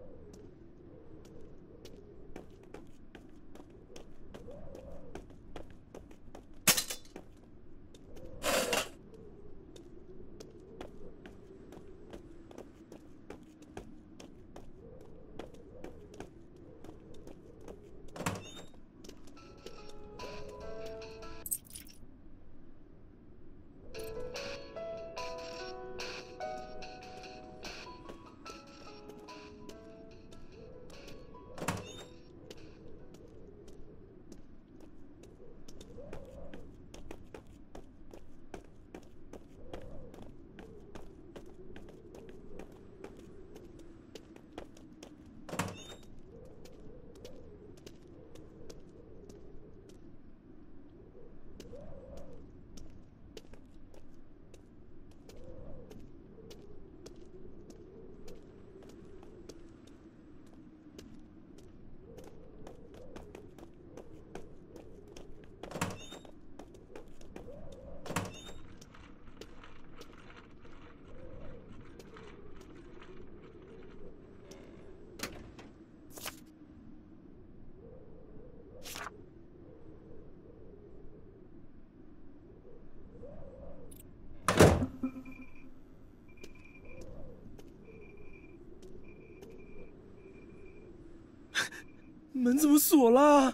门怎么锁啦？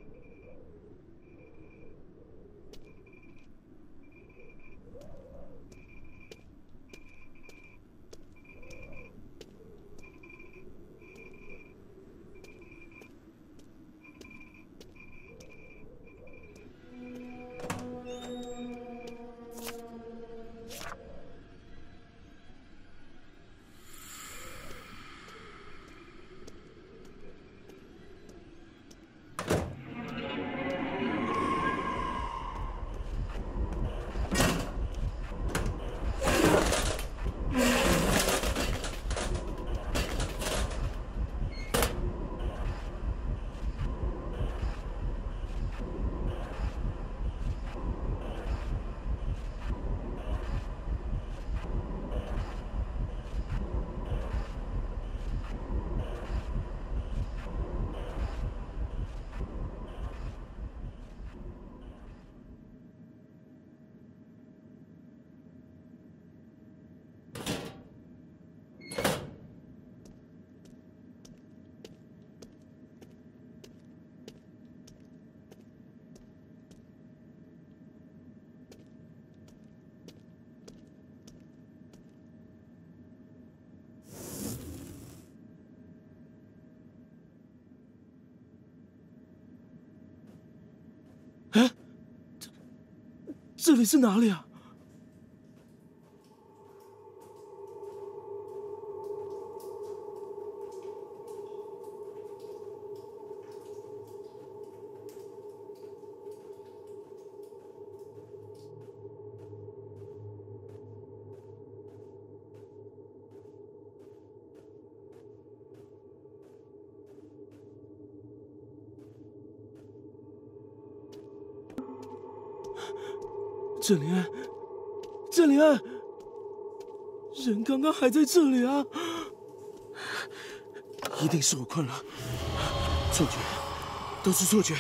哎，这里是哪里啊？ 郑林安，郑林安，人刚刚还在这里啊！一定是我困了，错觉，都是错觉。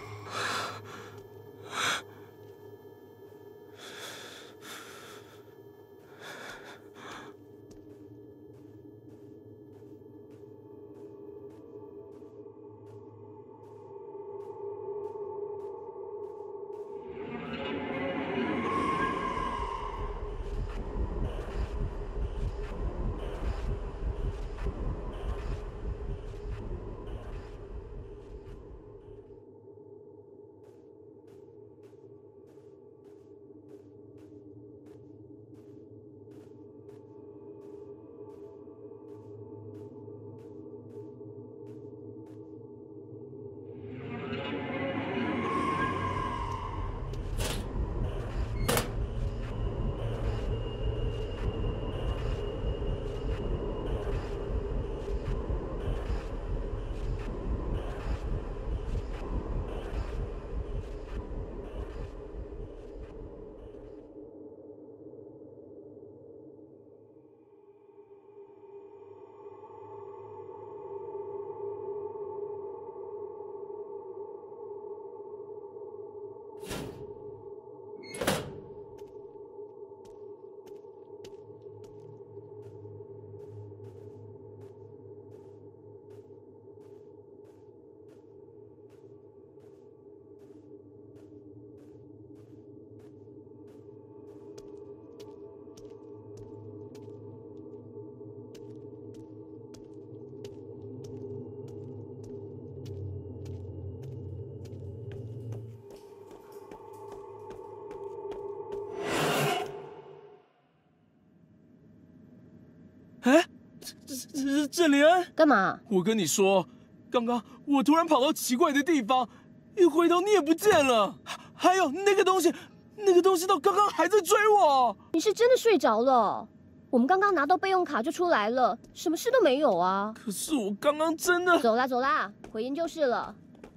哎，郑林安， 干嘛？ 我跟你说，刚刚我突然跑到奇怪的地方，一回头你也不见了，还有那个东西到刚刚还在追我。 你是真的睡着了？我们刚刚拿到备用卡就出来了，什么事都没有啊。 可是我刚刚真的…… 走啦走啦，回研究室了。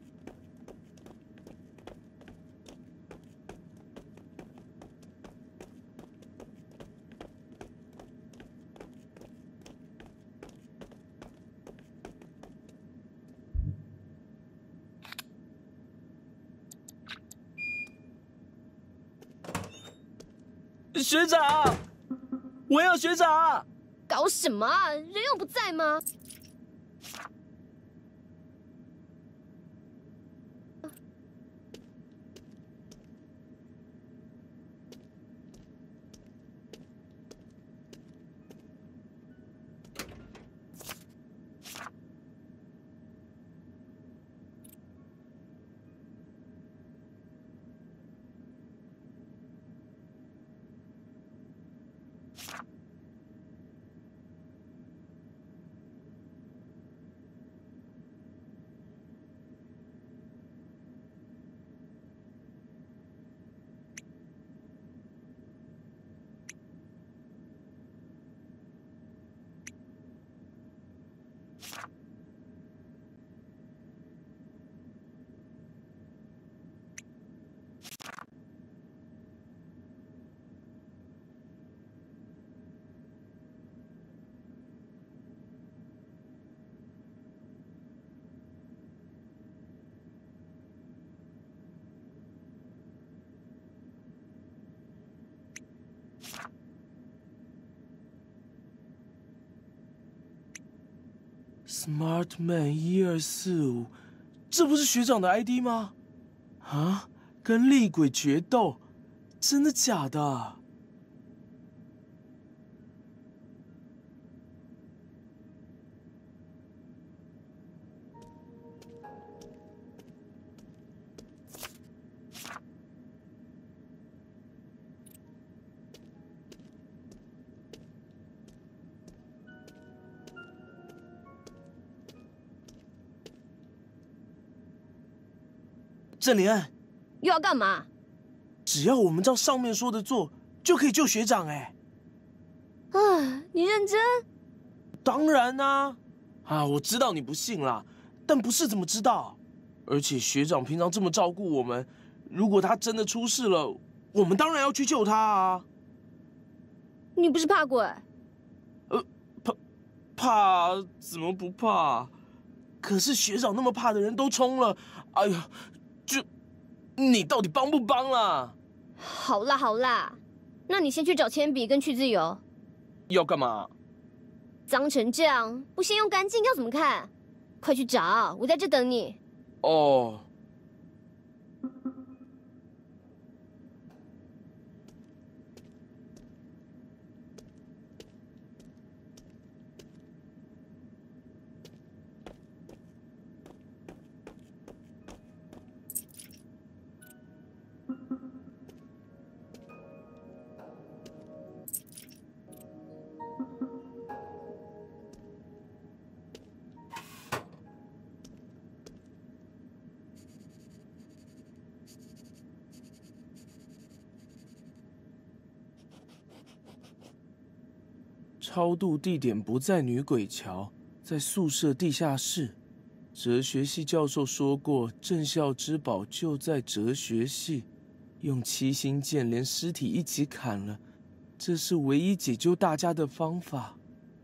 学长，我要学长！ 搞什么啊？人又不在吗？ Smartman1245，这不是学长的 ID 吗？啊，跟厉鬼决斗，真的假的？郑林安， 又要干嘛？ 只要我们照上面说的做，就可以救学长哎！ 啊，你认真？ 当然啦！我知道你不信啦，但不是怎么知道？而且学长平常这么照顾我们，如果他真的出事了， 我们当然要去救他啊！ 你不是怕鬼？ 怕怎么不怕？可是学长那么怕的人都冲了，哎呀，你到底帮不帮啦？ 好啦好啦，那你先去找铅笔跟去渍油。 要干嘛？ 脏成这样，不先用干净要怎么看？快去找，我在这等你。 哦。超度地点不在女鬼桥，在宿舍地下室。哲学系教授说过，镇校之宝就在哲学系。用七星剑连尸体一起砍了，这是唯一解救大家的方法。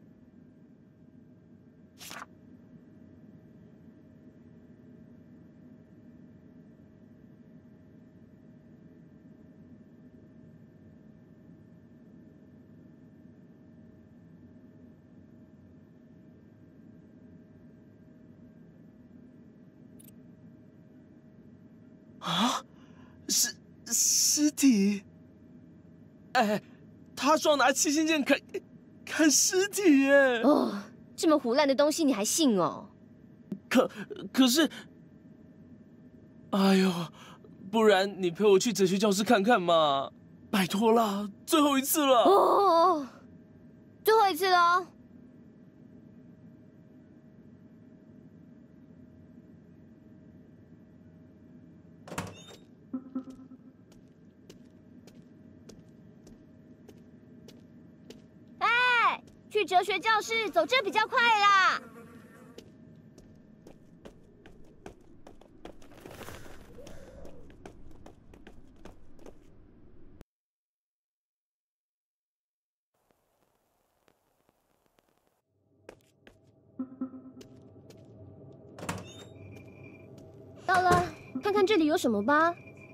啊，尸体？哎，他说要拿七星剑砍尸体耶！ 哦，这么胡乱的东西你还信哦？ 可是，哎呦，不然你陪我去哲学教室看看嘛，拜托啦，最后一次了。 哦，最后一次喽。去哲学教室，走这比较快啦。到了，看看这里有什么吧。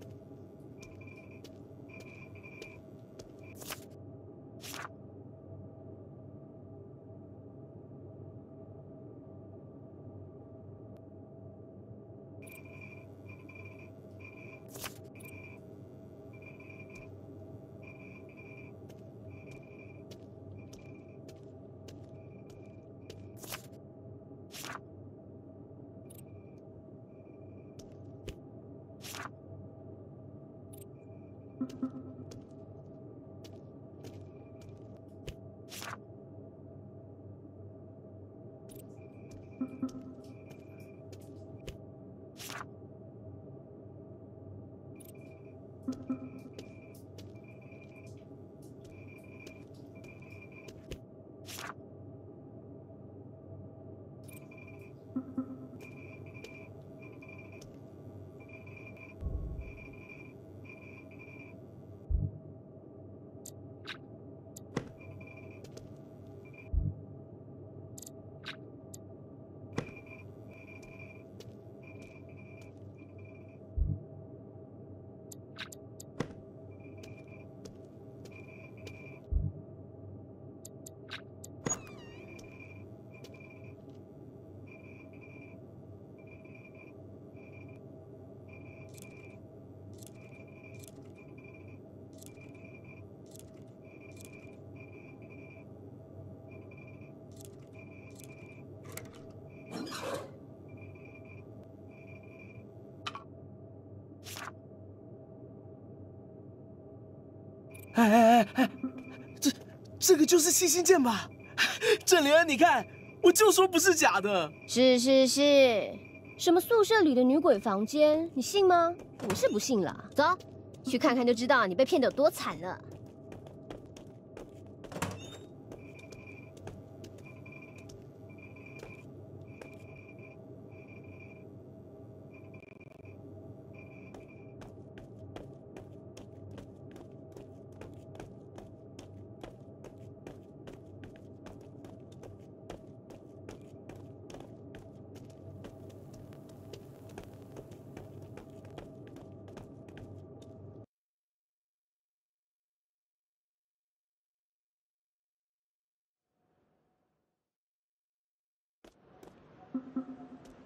哎，这个就是七星剑吧？郑连恩，你看，我就说不是假的。 是，什么宿舍里的女鬼房间，你信吗？我是不信啦。走，去看看就知道你被骗得有多惨了。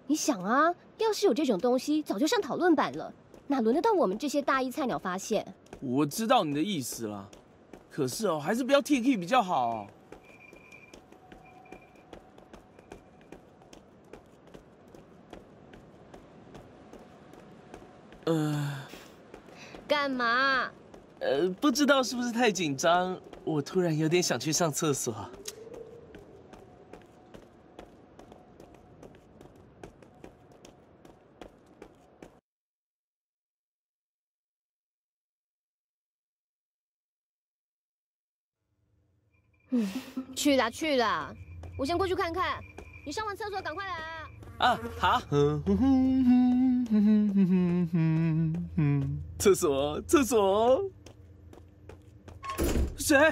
你想啊，要是有这种东西，早就上讨论版了，哪轮得到我们这些大一菜鸟发现？ 我知道你的意思啦，可是还是不要 TK 比较好。 干嘛？ 不知道是不是太紧张，我突然有点想去上厕所。 去啦去啦，我先过去看看。你上完厕所赶快来啊！ 啊，好。厕所，厕所。谁？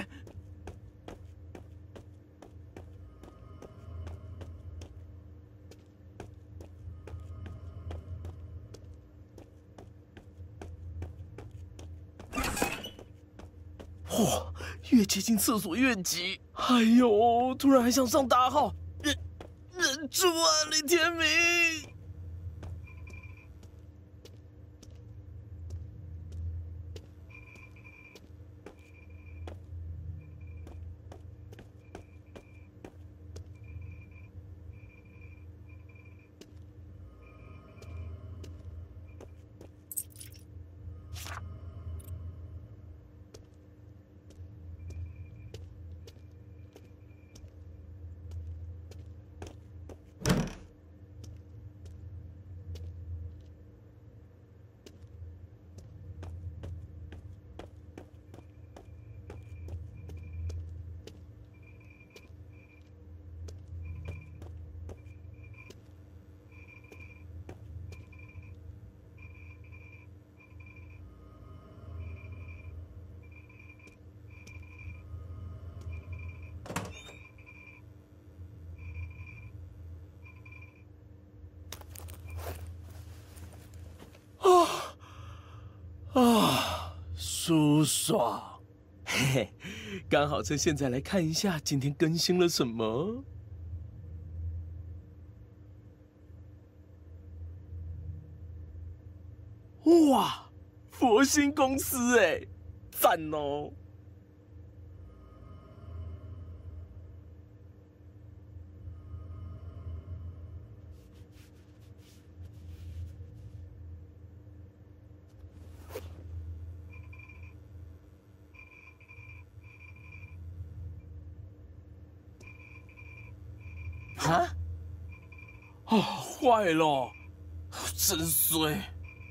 哇，越接近厕所越急。哎呦，突然还想上大号，忍住啊，李天明！舒爽，嘿嘿，刚好趁现在来看一下今天更新了什么。哇，佛心公司哎，赞哦！啊！哦，坏了，真衰！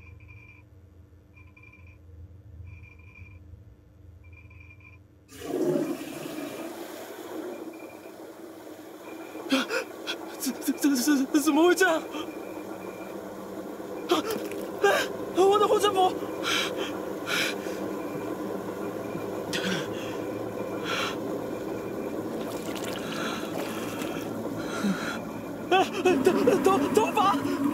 这怎么会这样？啊！我的护身符！头发，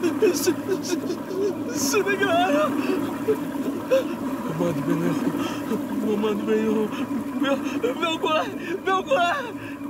是那个人啊！妈的没有，妈的没有，不要过来，不要过来！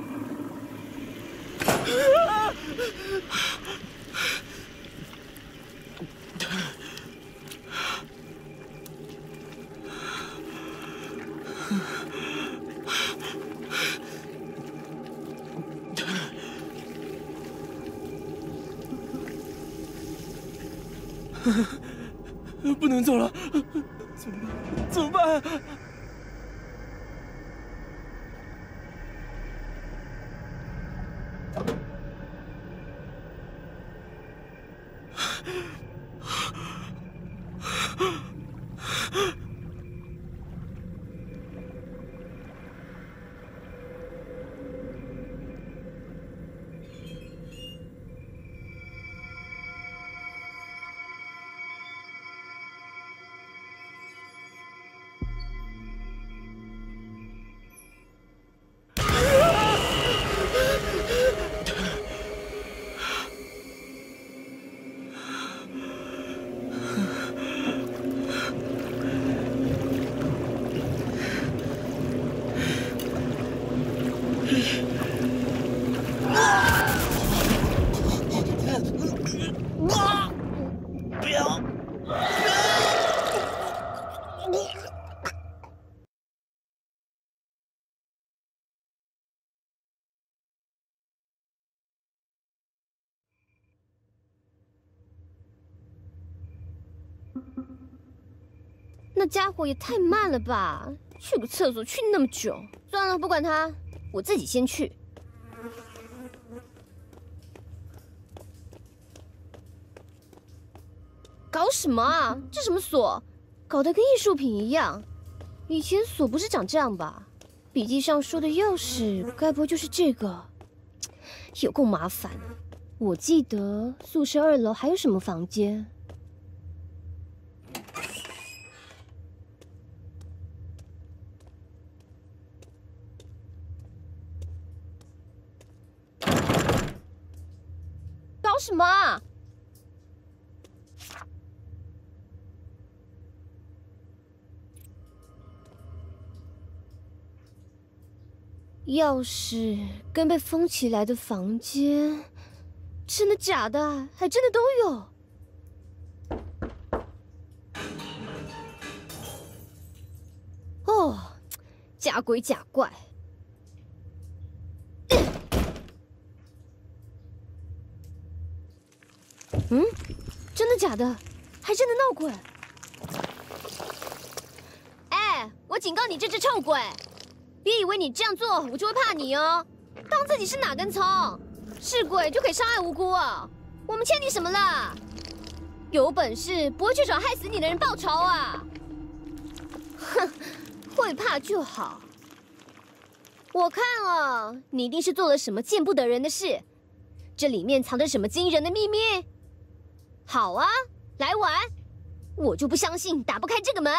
不能走了，怎么办？ 要！ 那家伙也太慢了吧！去个厕所去那么久，算了，不管他，我自己先去。搞什么啊？这什么锁？搞得跟艺术品一样。以前锁不是长这样吧？笔记上说的钥匙，该不会就是这个？有够麻烦。我记得宿舍2楼还有什么房间？搞什么啊？钥匙跟被封起来的房间，真的假的？还真的都有。哦，假鬼假怪。嗯，真的假的？还真的闹鬼！哎，我警告你这只臭鬼，别以为你这样做我就会怕你哦。当自己是哪根葱？是鬼就可以伤害无辜啊？我们欠你什么了？有本事不会去找害死你的人报仇啊！哼，会怕就好。我看啊，你一定是做了什么见不得人的事，这里面藏着什么惊人的秘密？好啊，来玩！我就不相信打不开这个门。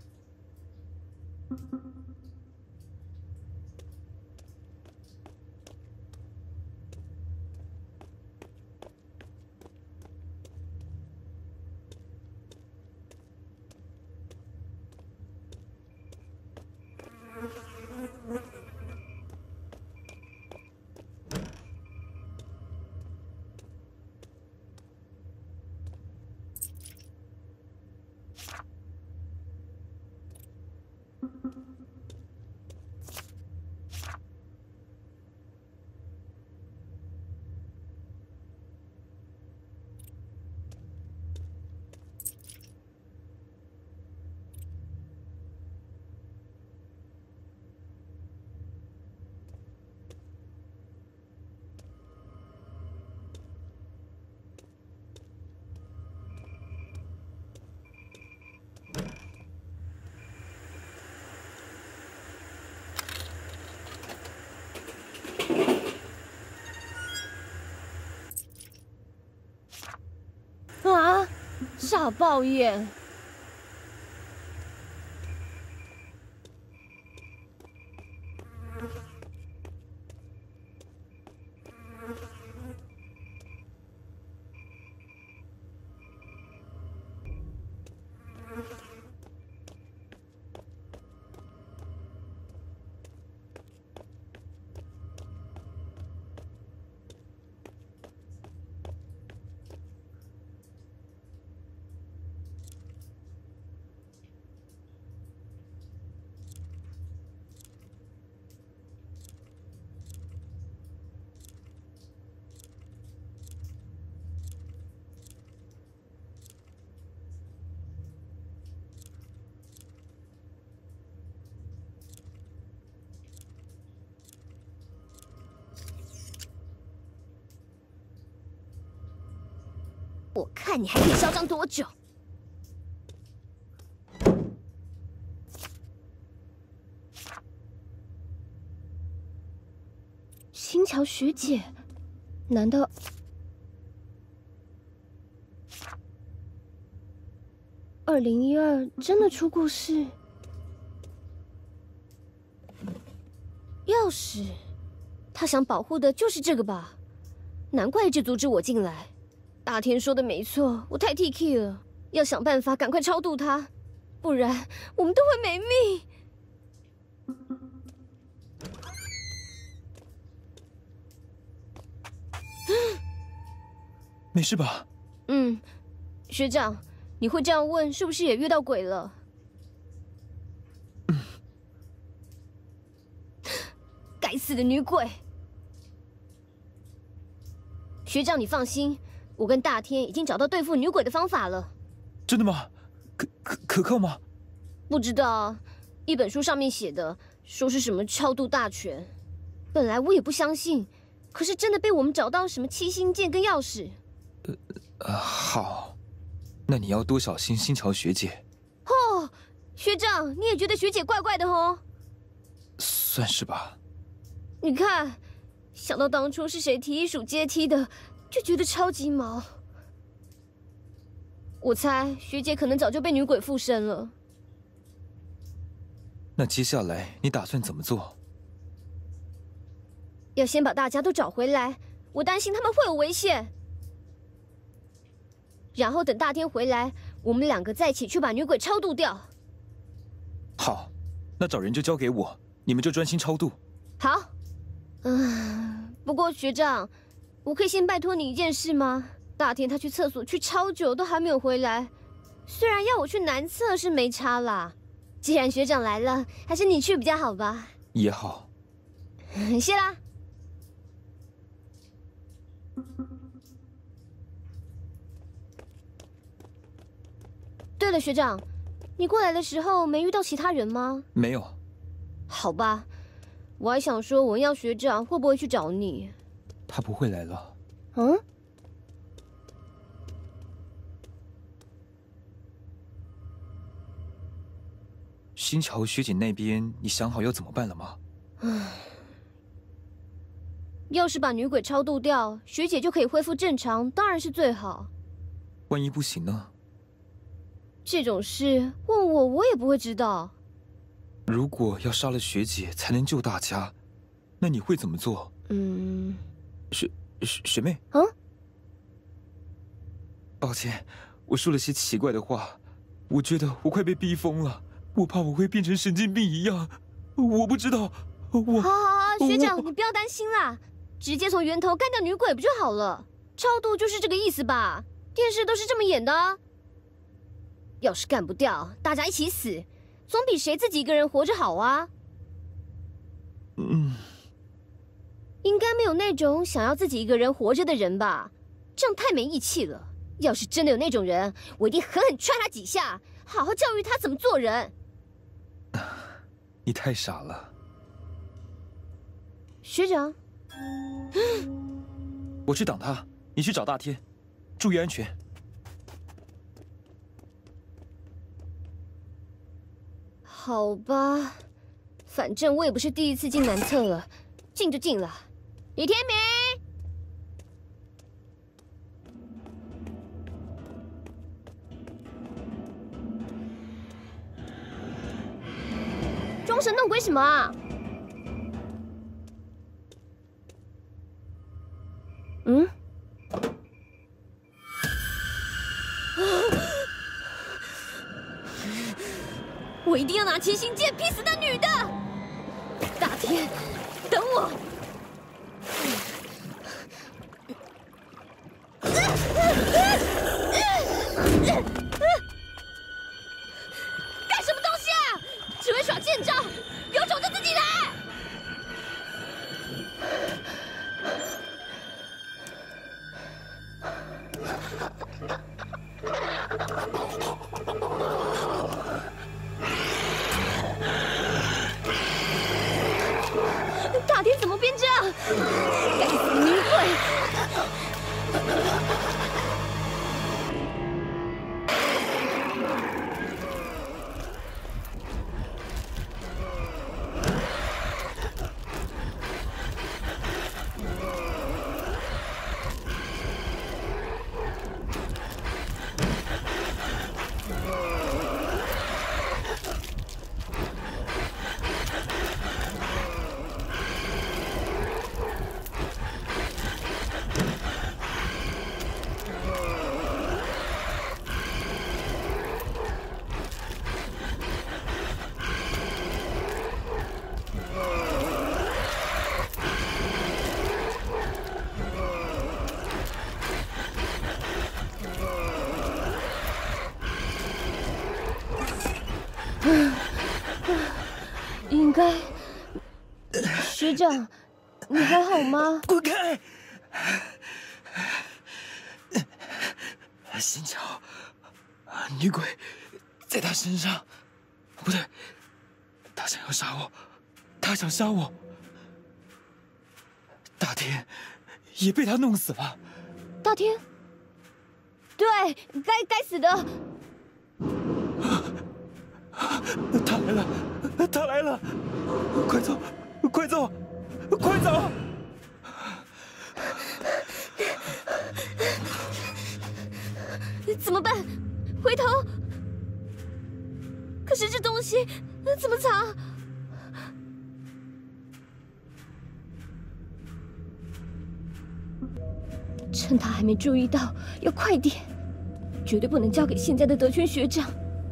啊！傻爆眼！我看你还可以嚣张多久？新桥学姐，难道2012真的出过事？钥匙，他想保护的就是这个吧？难怪一直阻止我进来。大天说的没错，我太 TK 了，要想办法赶快超度他，不然我们都会没命。 没事吧？ 嗯， 学长，你会这样问，是不是也遇到鬼了？该死的女鬼！学长，你放心，我跟大天已经找到对付女鬼的方法了。 真的吗？可靠吗？ 不知道，一本书上面写的，说是什么超度大全。本来我也不相信，可是真的被我们找到什么七星剑跟钥匙。 好，那你要多小心新桥学姐。 哦，学长，你也觉得学姐怪怪的哦？ 算是吧。 你看，想到当初是谁提议数阶梯的，就觉得超级毛。我猜学姐可能早就被女鬼附身了。 那接下来你打算怎么做？ 要先把大家都找回来，我担心他们会有危险。然后等大天回来，我们两个再一起去把女鬼超度掉。 好，那找人就交给我，你们就专心超度。 好。不过学长，我可以先拜托你一件事吗？大天他去厕所去超久都还没有回来，虽然要我去男厕是没差啦，既然学长来了，还是你去比较好吧。 也好。 谢啦。对了，学长，你过来的时候没遇到其他人吗？ 没有。 好吧，我还想说文耀学长会不会去找你。 他不会来了。 嗯？ 新桥学姐那边，你想好要怎么办了吗？ 要是把女鬼超度掉，学姐就可以恢复正常，当然是最好。 万一不行呢？ 这种事问我，我也不会知道。 如果要杀了学姐才能救大家，那你会怎么做？学妹。抱歉，我说了些奇怪的话。我觉得我快被逼疯了，我怕我会变成神经病一样。我不知道， 好，学长，你不要担心啦，直接从源头干掉女鬼不就好了？超度就是这个意思吧？电视都是这么演的。要是干不掉，大家一起死，总比谁自己一个人活着好啊。应该没有那种想要自己一个人活着的人吧？这样太没义气了。要是真的有那种人，我一定狠狠踹他几下，好好教育他怎么做人。 你太傻了， 学长。 我去挡他，你去找大天，注意安全。 好吧，反正我也不是第一次进男厕了，进就进了。李天明，装神弄鬼什么啊？我一定要拿七星剑劈死那女的！大天，等我！干什么东西啊！只会耍贱招，有种就自己来！大天怎么变这样？该死的女鬼！ 应该。学长，你还好吗？ 滚开！新桥，女鬼在他身上，不对，他想要杀我，他想杀我。大天也被他弄死了。 大天，对，该死的。 他来了，他来了！快走，快走，快走！ 怎么办？回头。可是这东西怎么藏？趁他还没注意到，要快点，绝对不能交给现在的德轩学长。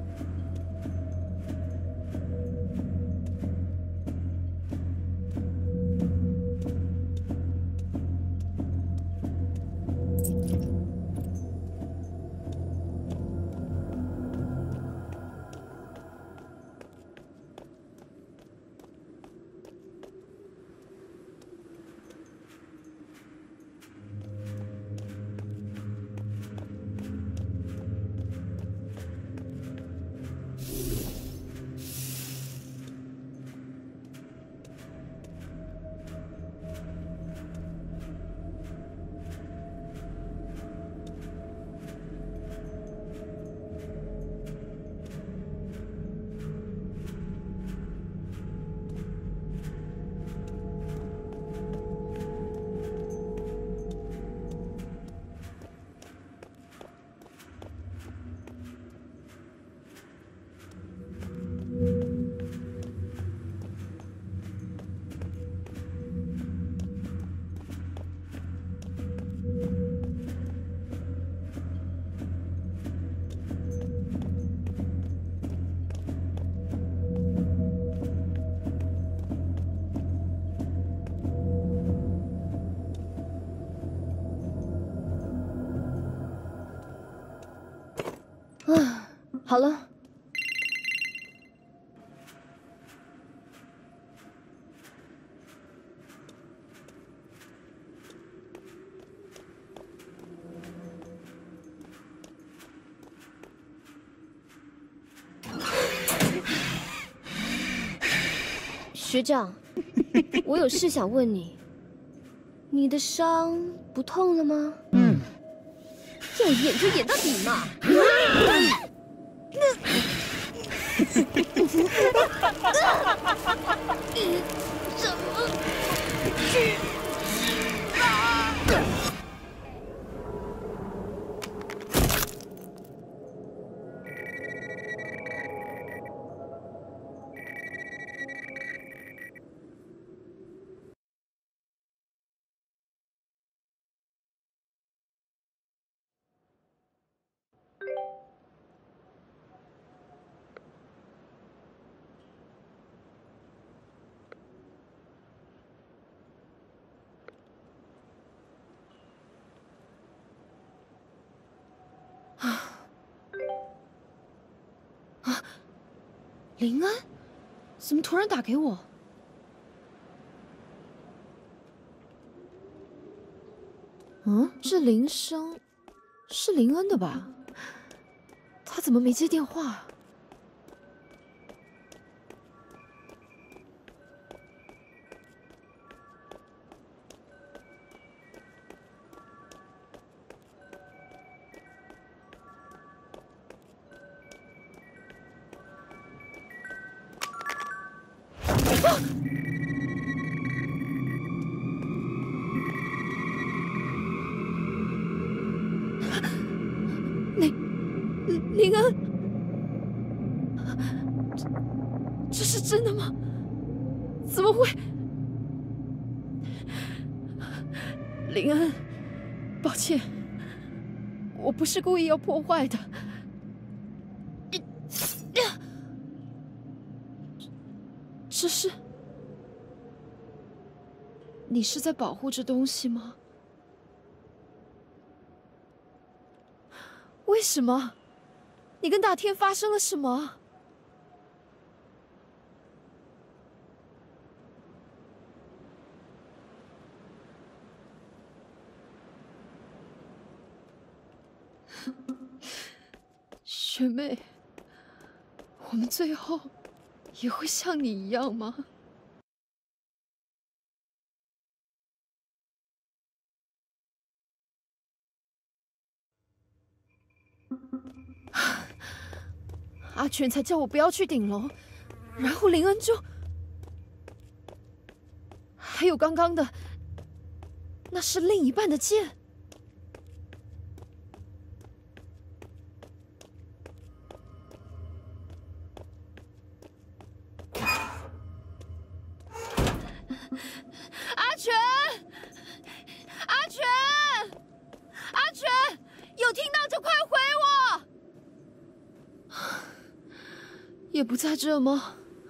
好了。学长，我有事想问你，你的伤不痛了吗？要演就演到底嘛！怎么去啊？ 林安，怎么突然打给我？这铃声是林恩的吧？他怎么没接电话？林恩，这是真的吗？怎么会？林恩，抱歉，我不是故意要破坏的。这是……你是在保护这东西吗？为什么？你跟大天发生了什么？ 学妹，我们最后也会像你一样吗？阿全才叫我不要去顶楼，然后林恩就……还有刚刚的，那是另一半的剑。阿全，阿全，阿全，有听到就快回我！也不在这吗？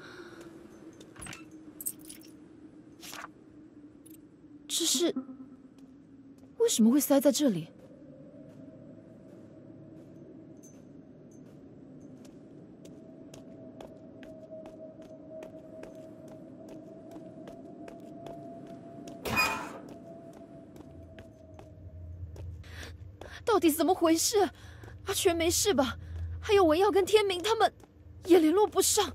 这是为什么会塞在这里？到底怎么回事？阿全没事吧？还有文耀跟天明他们也联络不上。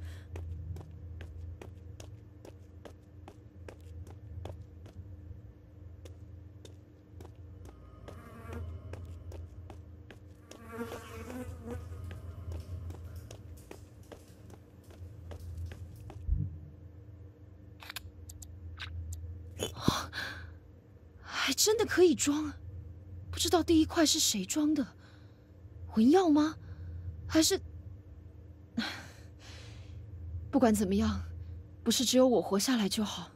还真的可以装，不知道第一块是谁装的？文耀吗？还是……不管怎么样，不是只有我活下来就好。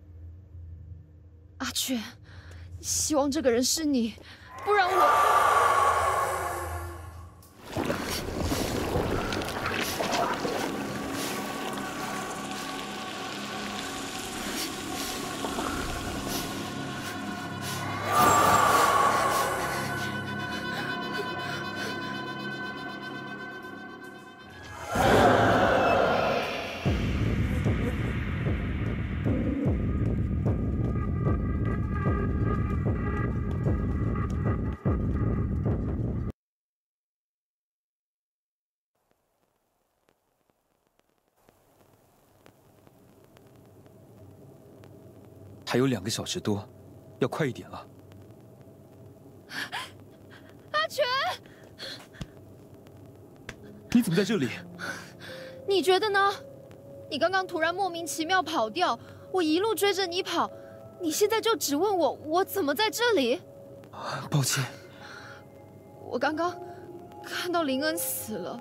阿全，希望这个人是你，不然我…… 还有2个小时多，要快一点了。 阿全， 你怎么在这里？ 你觉得呢？你刚刚突然莫名其妙跑掉，我一路追着你跑，你现在就只问我怎么在这里？ 抱歉， 我刚刚看到林恩死了。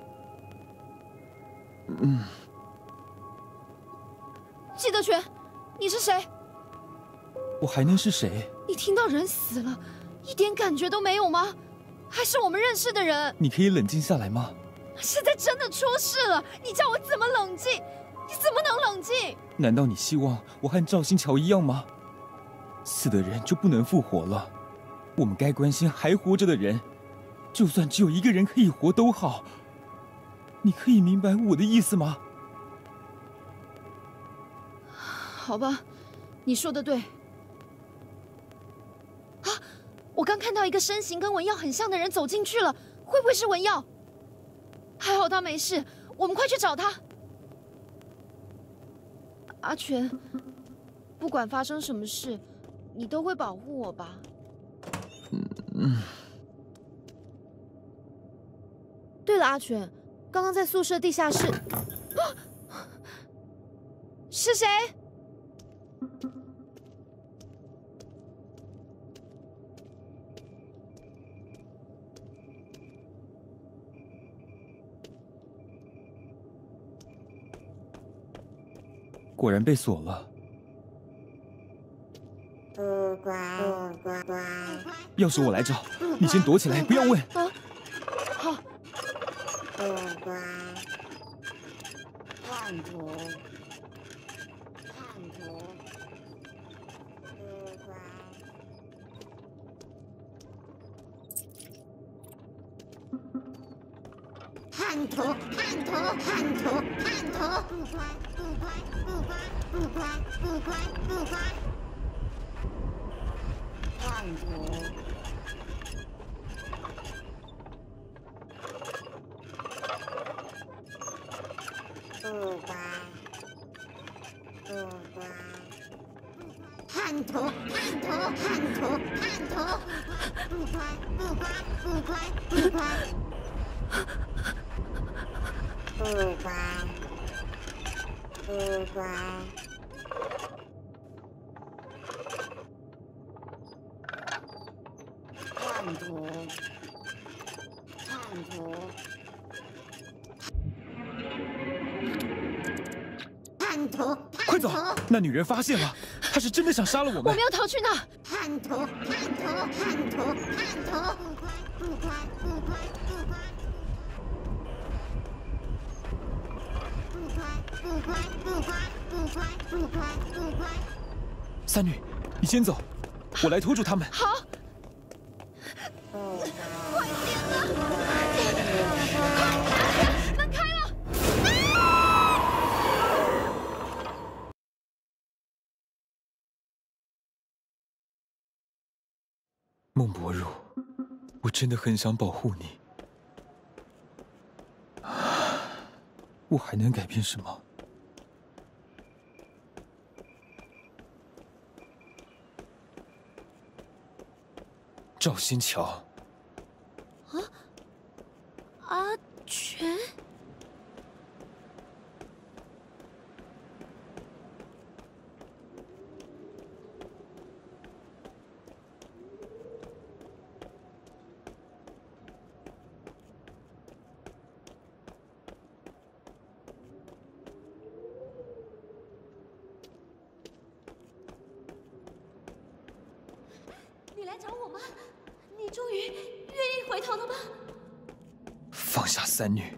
季德全，你是谁？ 我还能是谁？ 你听到人死了，一点感觉都没有吗？还是我们认识的人？ 你可以冷静下来吗？ 现在真的出事了，你叫我怎么冷静？你怎么能冷静？ 难道你希望我和赵新桥一样吗？死的人就不能复活了？我们该关心还活着的人，就算只有一个人可以活都好。你可以明白我的意思吗？ 好吧，你说的对。啊！我刚看到一个身形跟文耀很像的人走进去了，会不会是文耀？还好他没事，我们快去找他。阿全，不管发生什么事，你都会保护我吧？对了，阿全，刚刚在宿舍地下室，是谁？ 果然被锁了。钥匙我来找，你先躲起来，不要问。 啊，好。 叛徒！叛徒！叛徒！叛徒！不乖！不乖！不乖！不乖！不乖！不乖！叛徒！ 叛徒！叛徒！叛徒！叛徒！不乖！不乖！不乖！不乖！不乖！不乖！叛徒！叛徒！叛徒！ 快走！那女人发现了，她是真的想杀了我们。 我们要逃去哪？ 叛徒！叛徒！叛徒！叛徒！不乖！不乖！不乖！不乖！不乖！不乖！不乖！不乖！不乖！ 三女，你先走，我来拖住他们。 好。快点啊！门开了！ 孟伯如，我真的很想保护你。我还能改变什么？赵新桥。 阿全。你来找我吗？你终于愿意回头了吗？ 放下三女。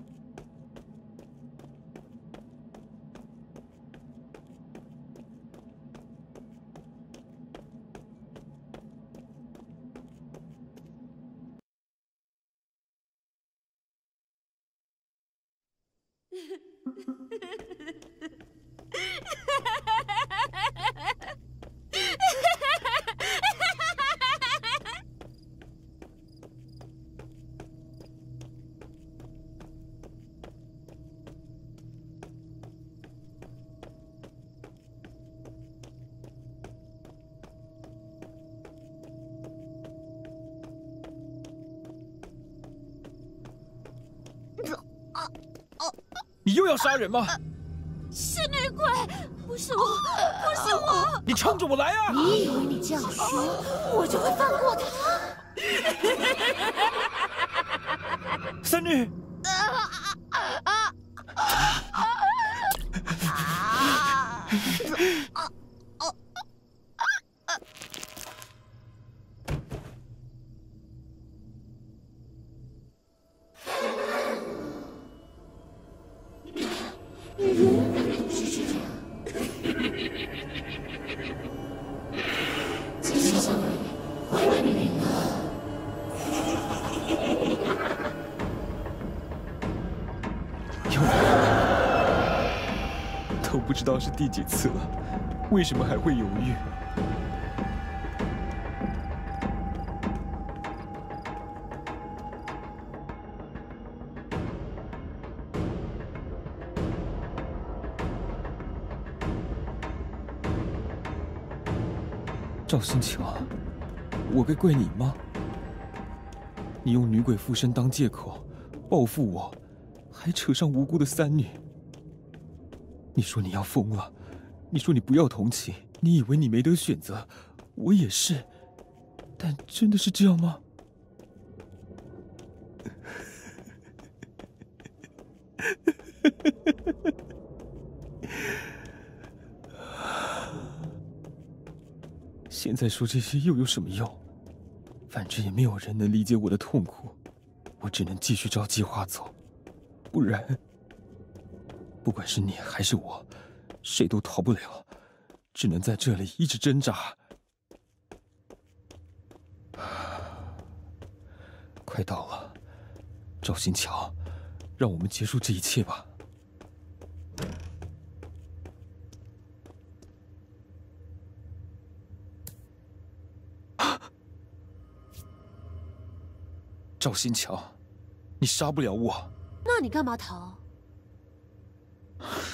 你又要杀人吗？ 是女鬼，不是我，不是我！ 你冲着我来啊！ 你以为你这样说，我就会放过他？ 三女，都不知道是第几次了，为什么还会犹豫？赵新桥，我该怪你吗？你用女鬼附身当借口报复我，还扯上无辜的三女。你说你要疯了，你说你不要同情，你以为你没得选择，我也是，但真的是这样吗？现在说这些又有什么用？反正也没有人能理解我的痛苦，我只能继续照计划走，不然，不管是你还是我，谁都逃不了，只能在这里一直挣扎。快到了，赵新桥，让我们结束这一切吧。赵新桥，你杀不了我。 那你干嘛逃？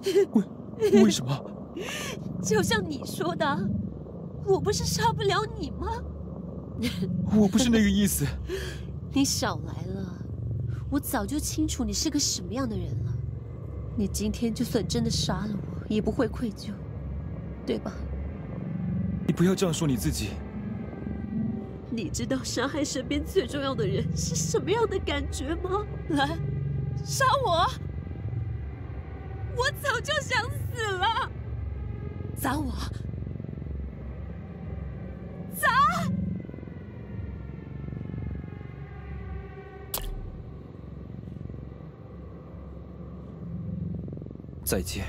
为什么？ 就像你说的，我不是杀不了你吗？ 我不是那个意思。 你少来了，我早就清楚你是个什么样的人了。你今天就算真的杀了我，也不会愧疚，对吧？ 你不要这样说你自己。 你知道杀害身边最重要的人是什么样的感觉吗？来，杀我！我早就想死了。砸我！砸！ 再见。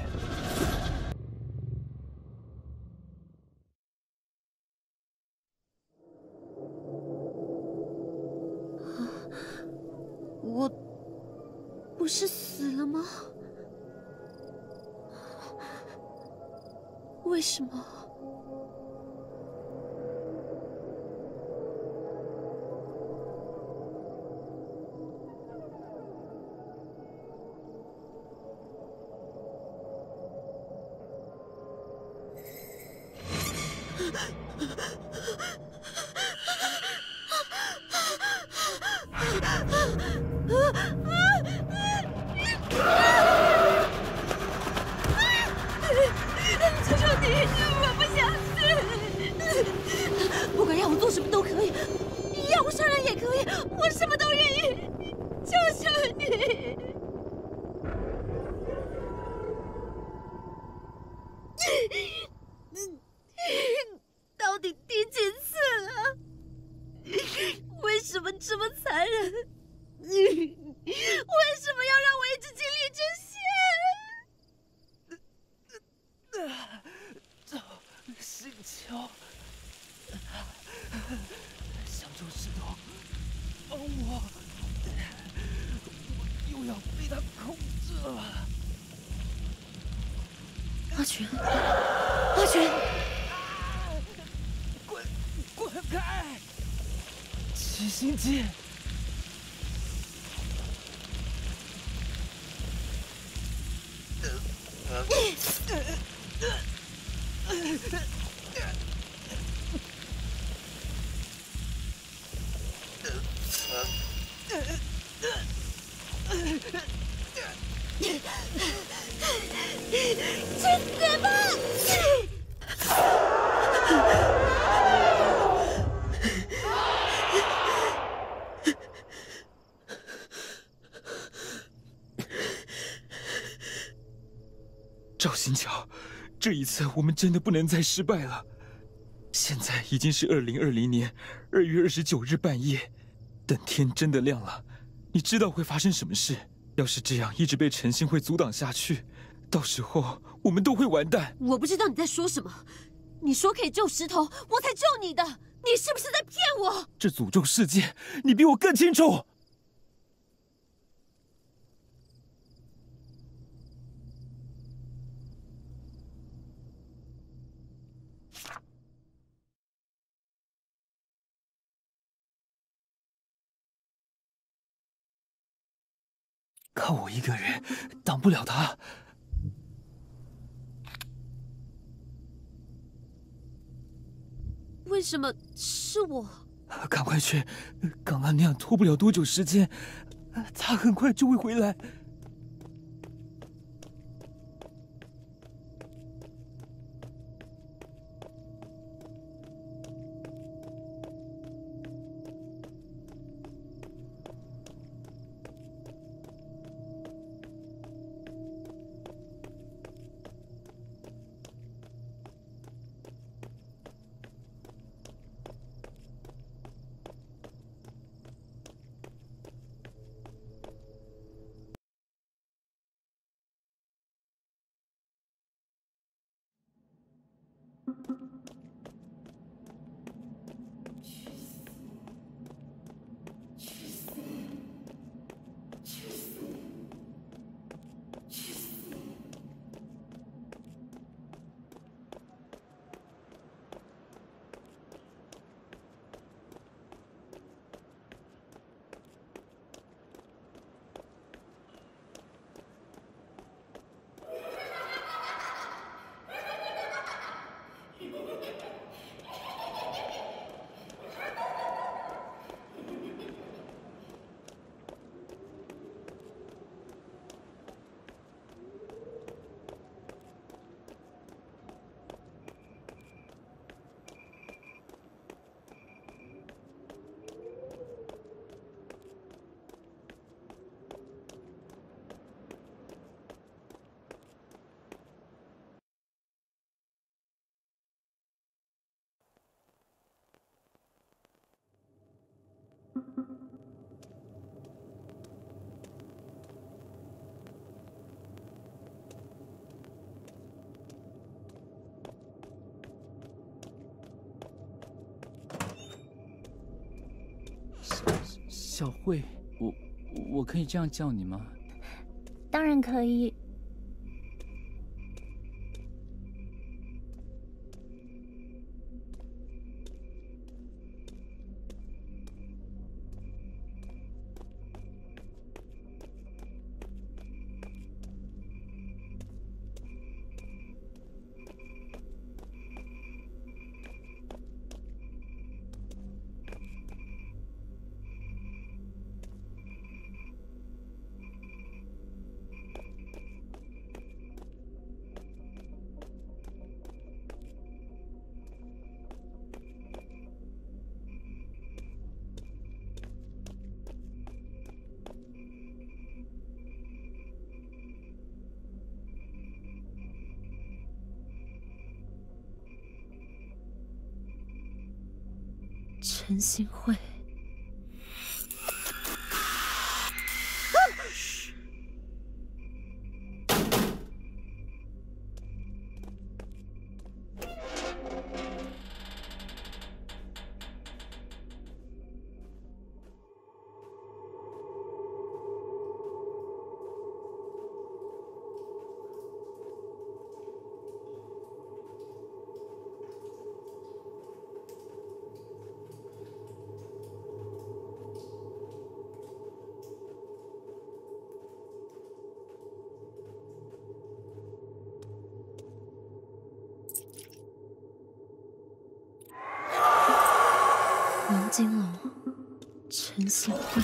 我不是死了吗？为什么？求求你，我不想死！不管让我做什么都可以，要我杀人也可以，我什么都愿意。求求你！到底第几次了？为什么这么残忍？为什么要让我一直经历这些？ 星球，像种石头，帮我，我又要被他控制了。 阿全，阿全， 滚开！七星剑。 去死吧！ 赵新桥，这一次我们真的不能再失败了。现在已经是2020年2月29日半夜，等天真的亮了，你知道会发生什么事？要是这样一直被陈星辉阻挡下去，到时候我们都会完蛋。 我不知道你在说什么。你说可以救石头，我才救你的。你是不是在骗我？ 这诅咒事件，你比我更清楚。靠我一个人挡不了他。 为什么是我？ 赶快去，刚刚那样拖不了多久时间，他很快就会回来。 小慧，我可以这样叫你吗？ 当然可以。 陈新慧。王金龙，陈新慧。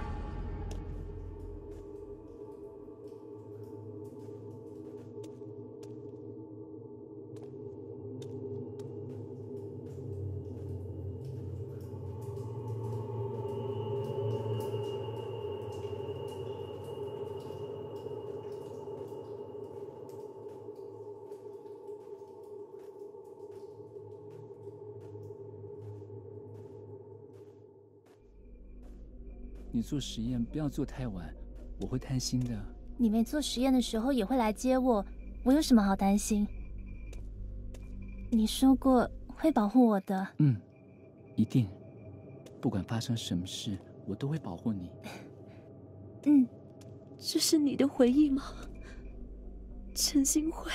你做实验不要做太晚，我会担心的。 你没做实验的时候也会来接我，我有什么好担心？你说过会保护我的。 嗯，一定，不管发生什么事，我都会保护你。 嗯， 这是你的回忆吗，陈新慧？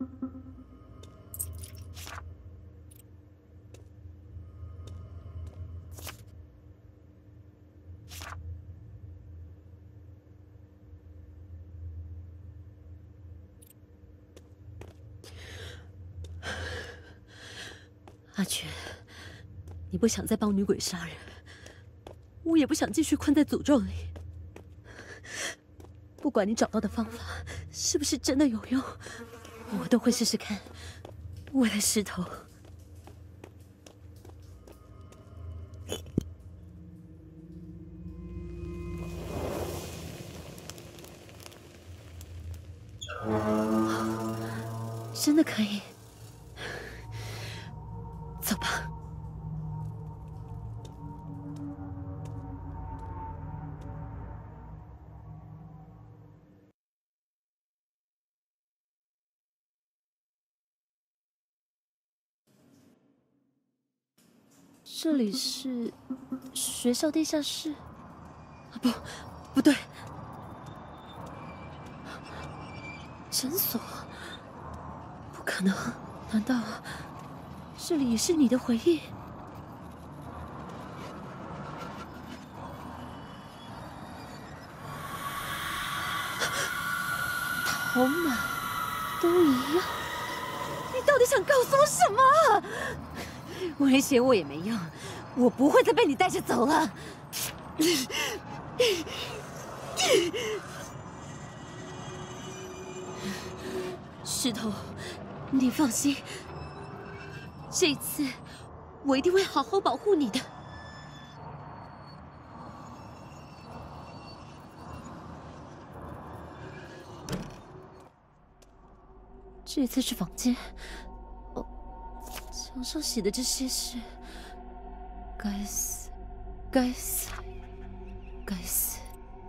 阿全，你不想再帮女鬼杀人，我也不想继续困在诅咒里。不管你找到的方法是不是真的有用，我都会试试看。为了石头。真的可以。走吧。这里是学校地下室？啊，不对，诊所。不可能，难道这里也是你的回忆？头马都一样，你到底想告诉我什么？威胁我也没用，我不会再被你带着走了。石头，你放心，这一次我一定会好好保护你的。这次是房间，哦，墙上写的这些是……该死，该死，该死！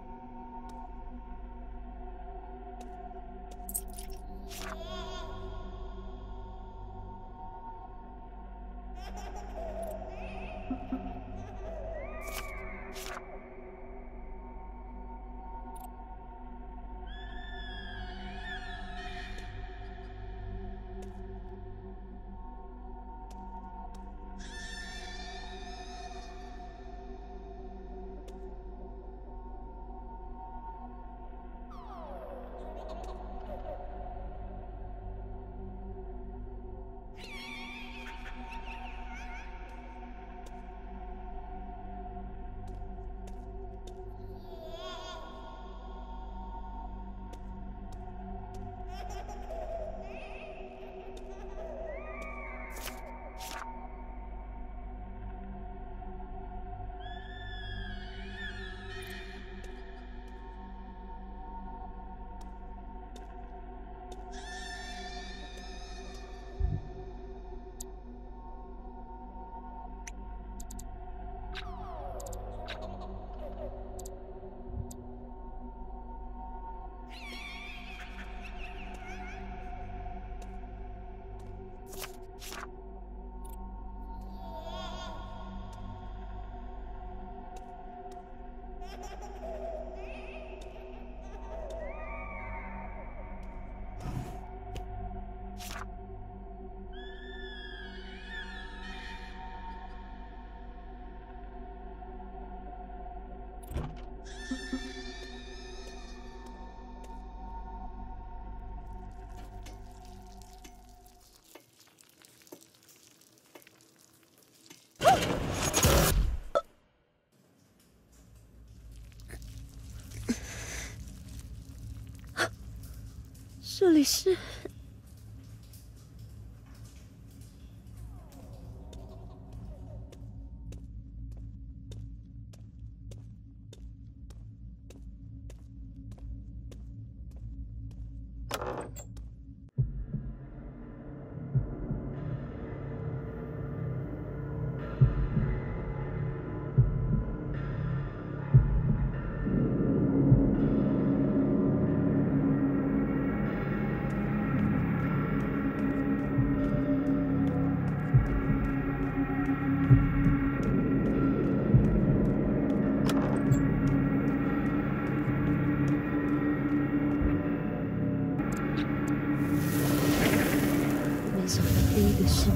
这里是…… 事。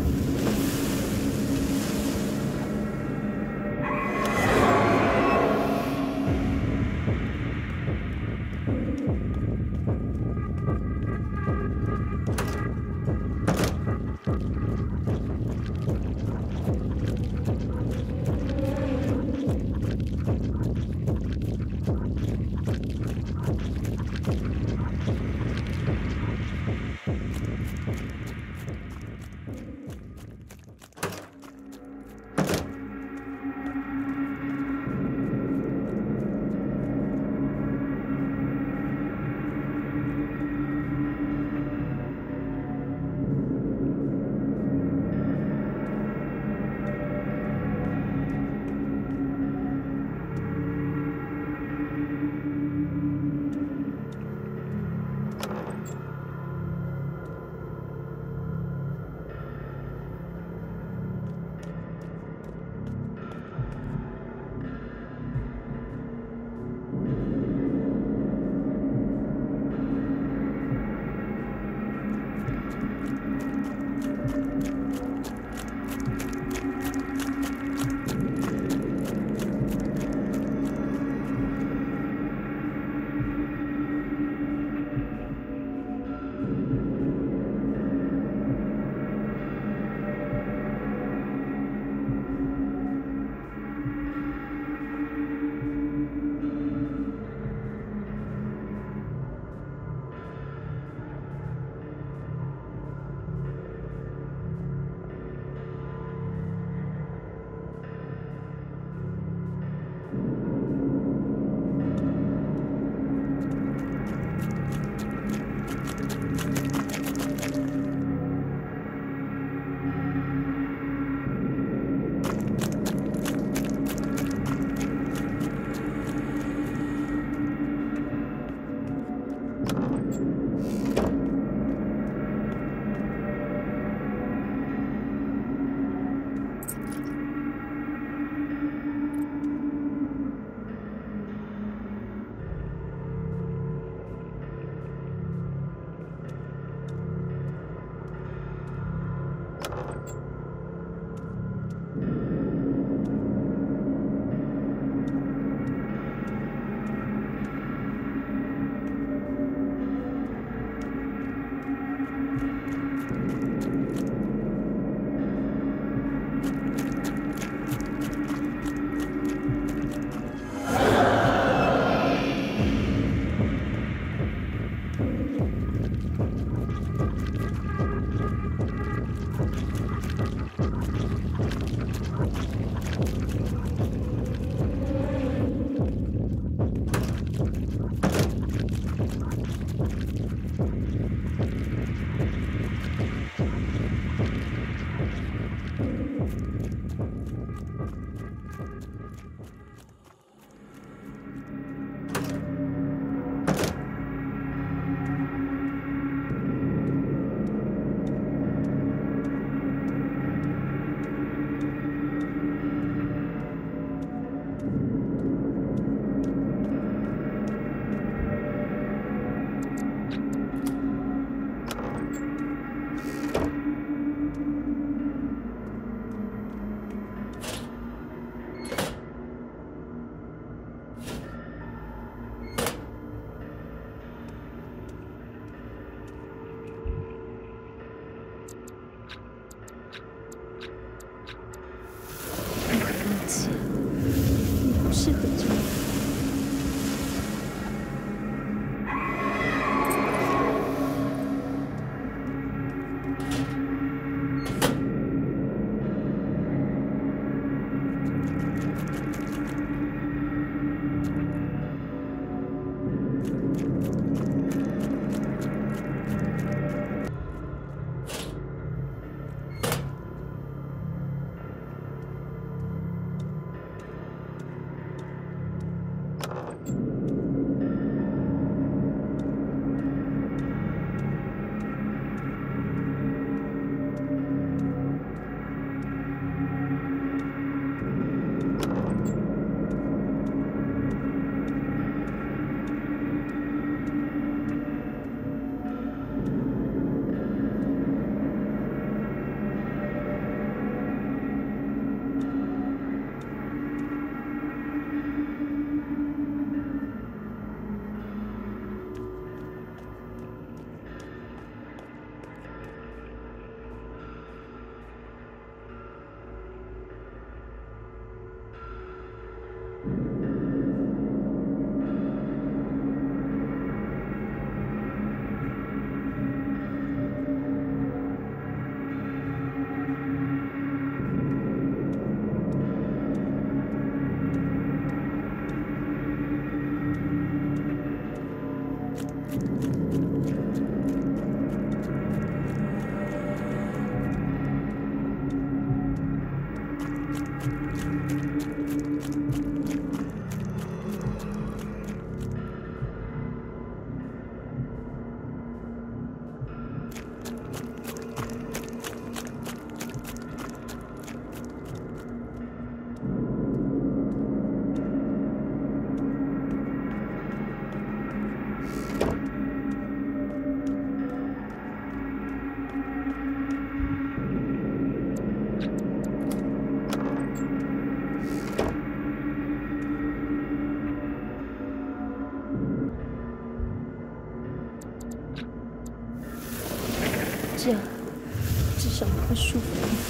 这样至少我会舒服一点。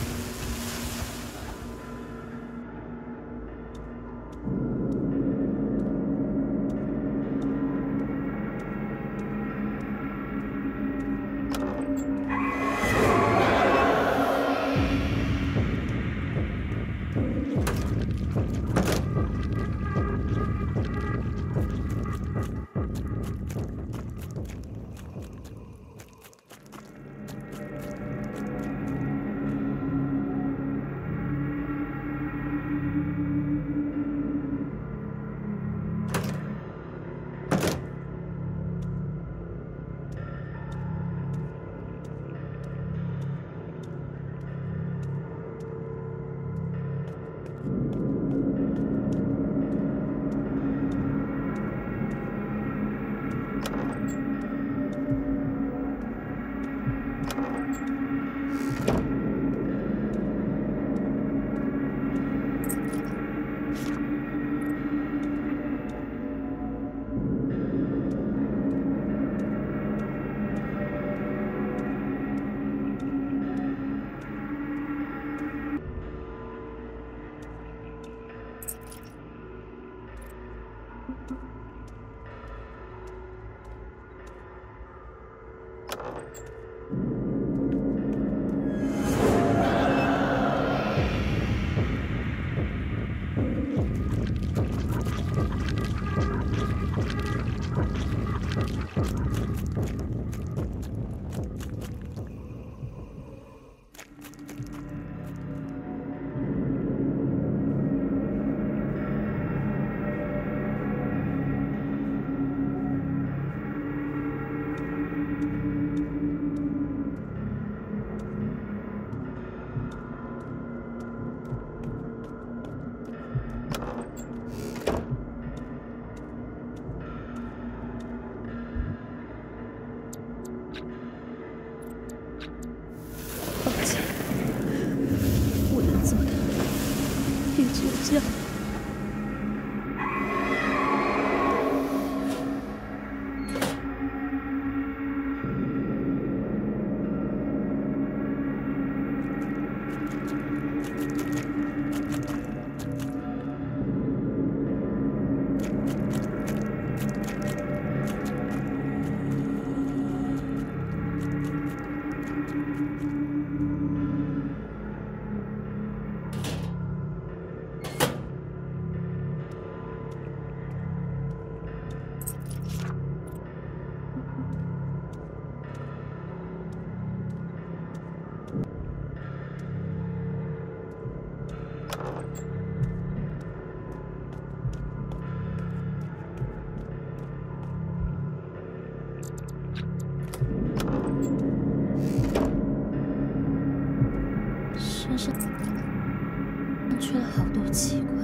身上缺了好多器官。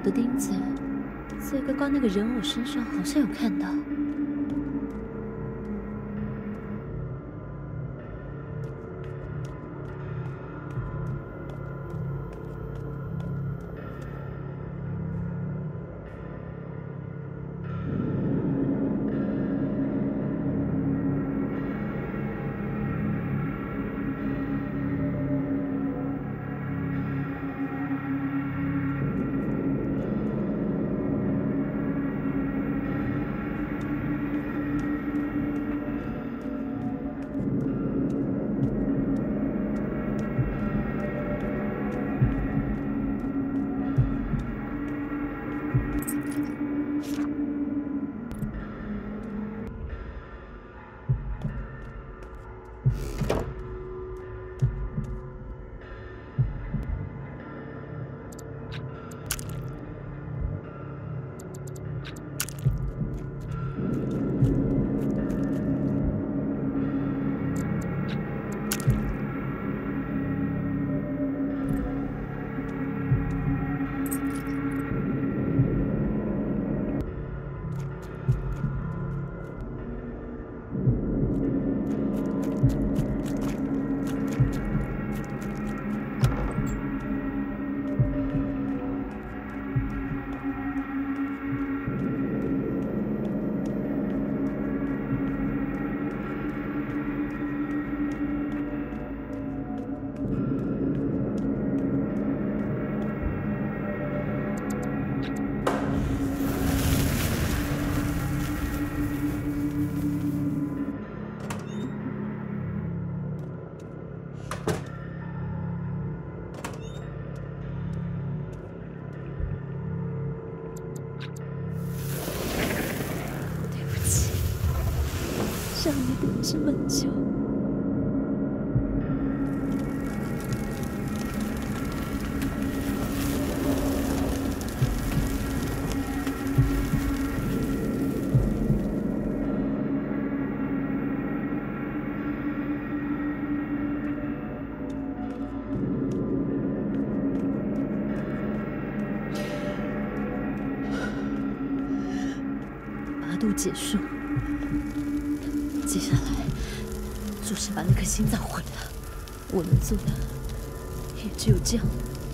的钉子，在刚刚那个人偶身上好像有看到。让你等这么久。拔度结束。接下来就是把那颗心脏毁了。我能做的也只有这样。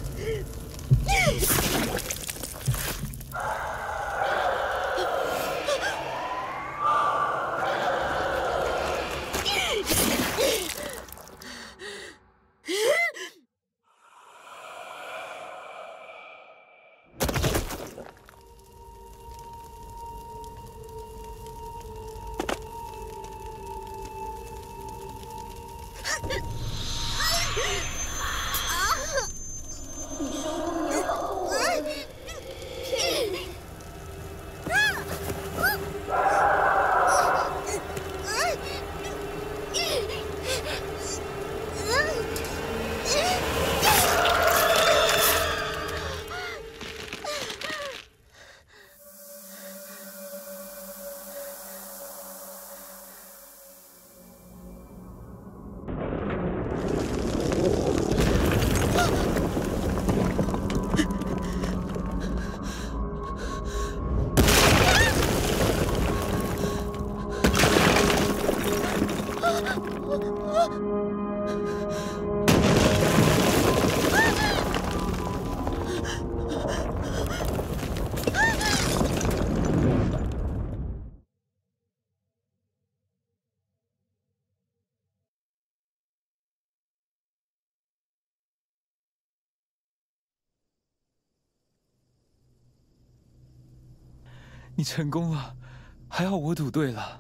你成功了，还好我赌对了。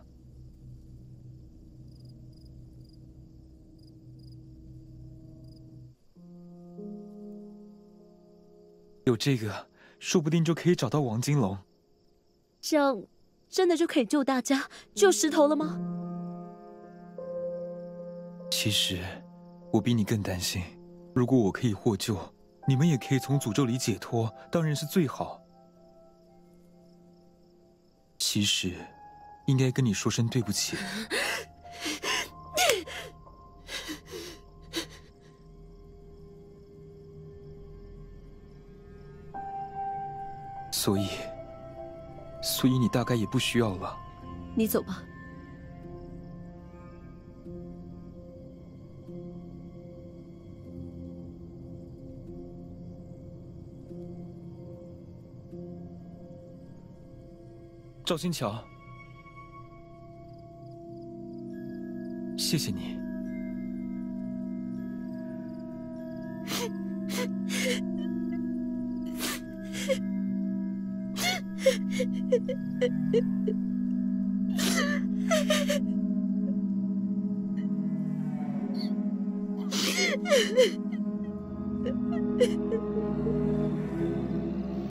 有这个，说不定就可以找到王金龙。 这样真的就可以救大家、救石头了吗？ 其实，我比你更担心。如果我可以获救，你们也可以从诅咒里解脱，当然是最好。其实，应该跟你说声对不起。 所以你大概也不需要了。 你走吧。 赵新桥，谢谢你。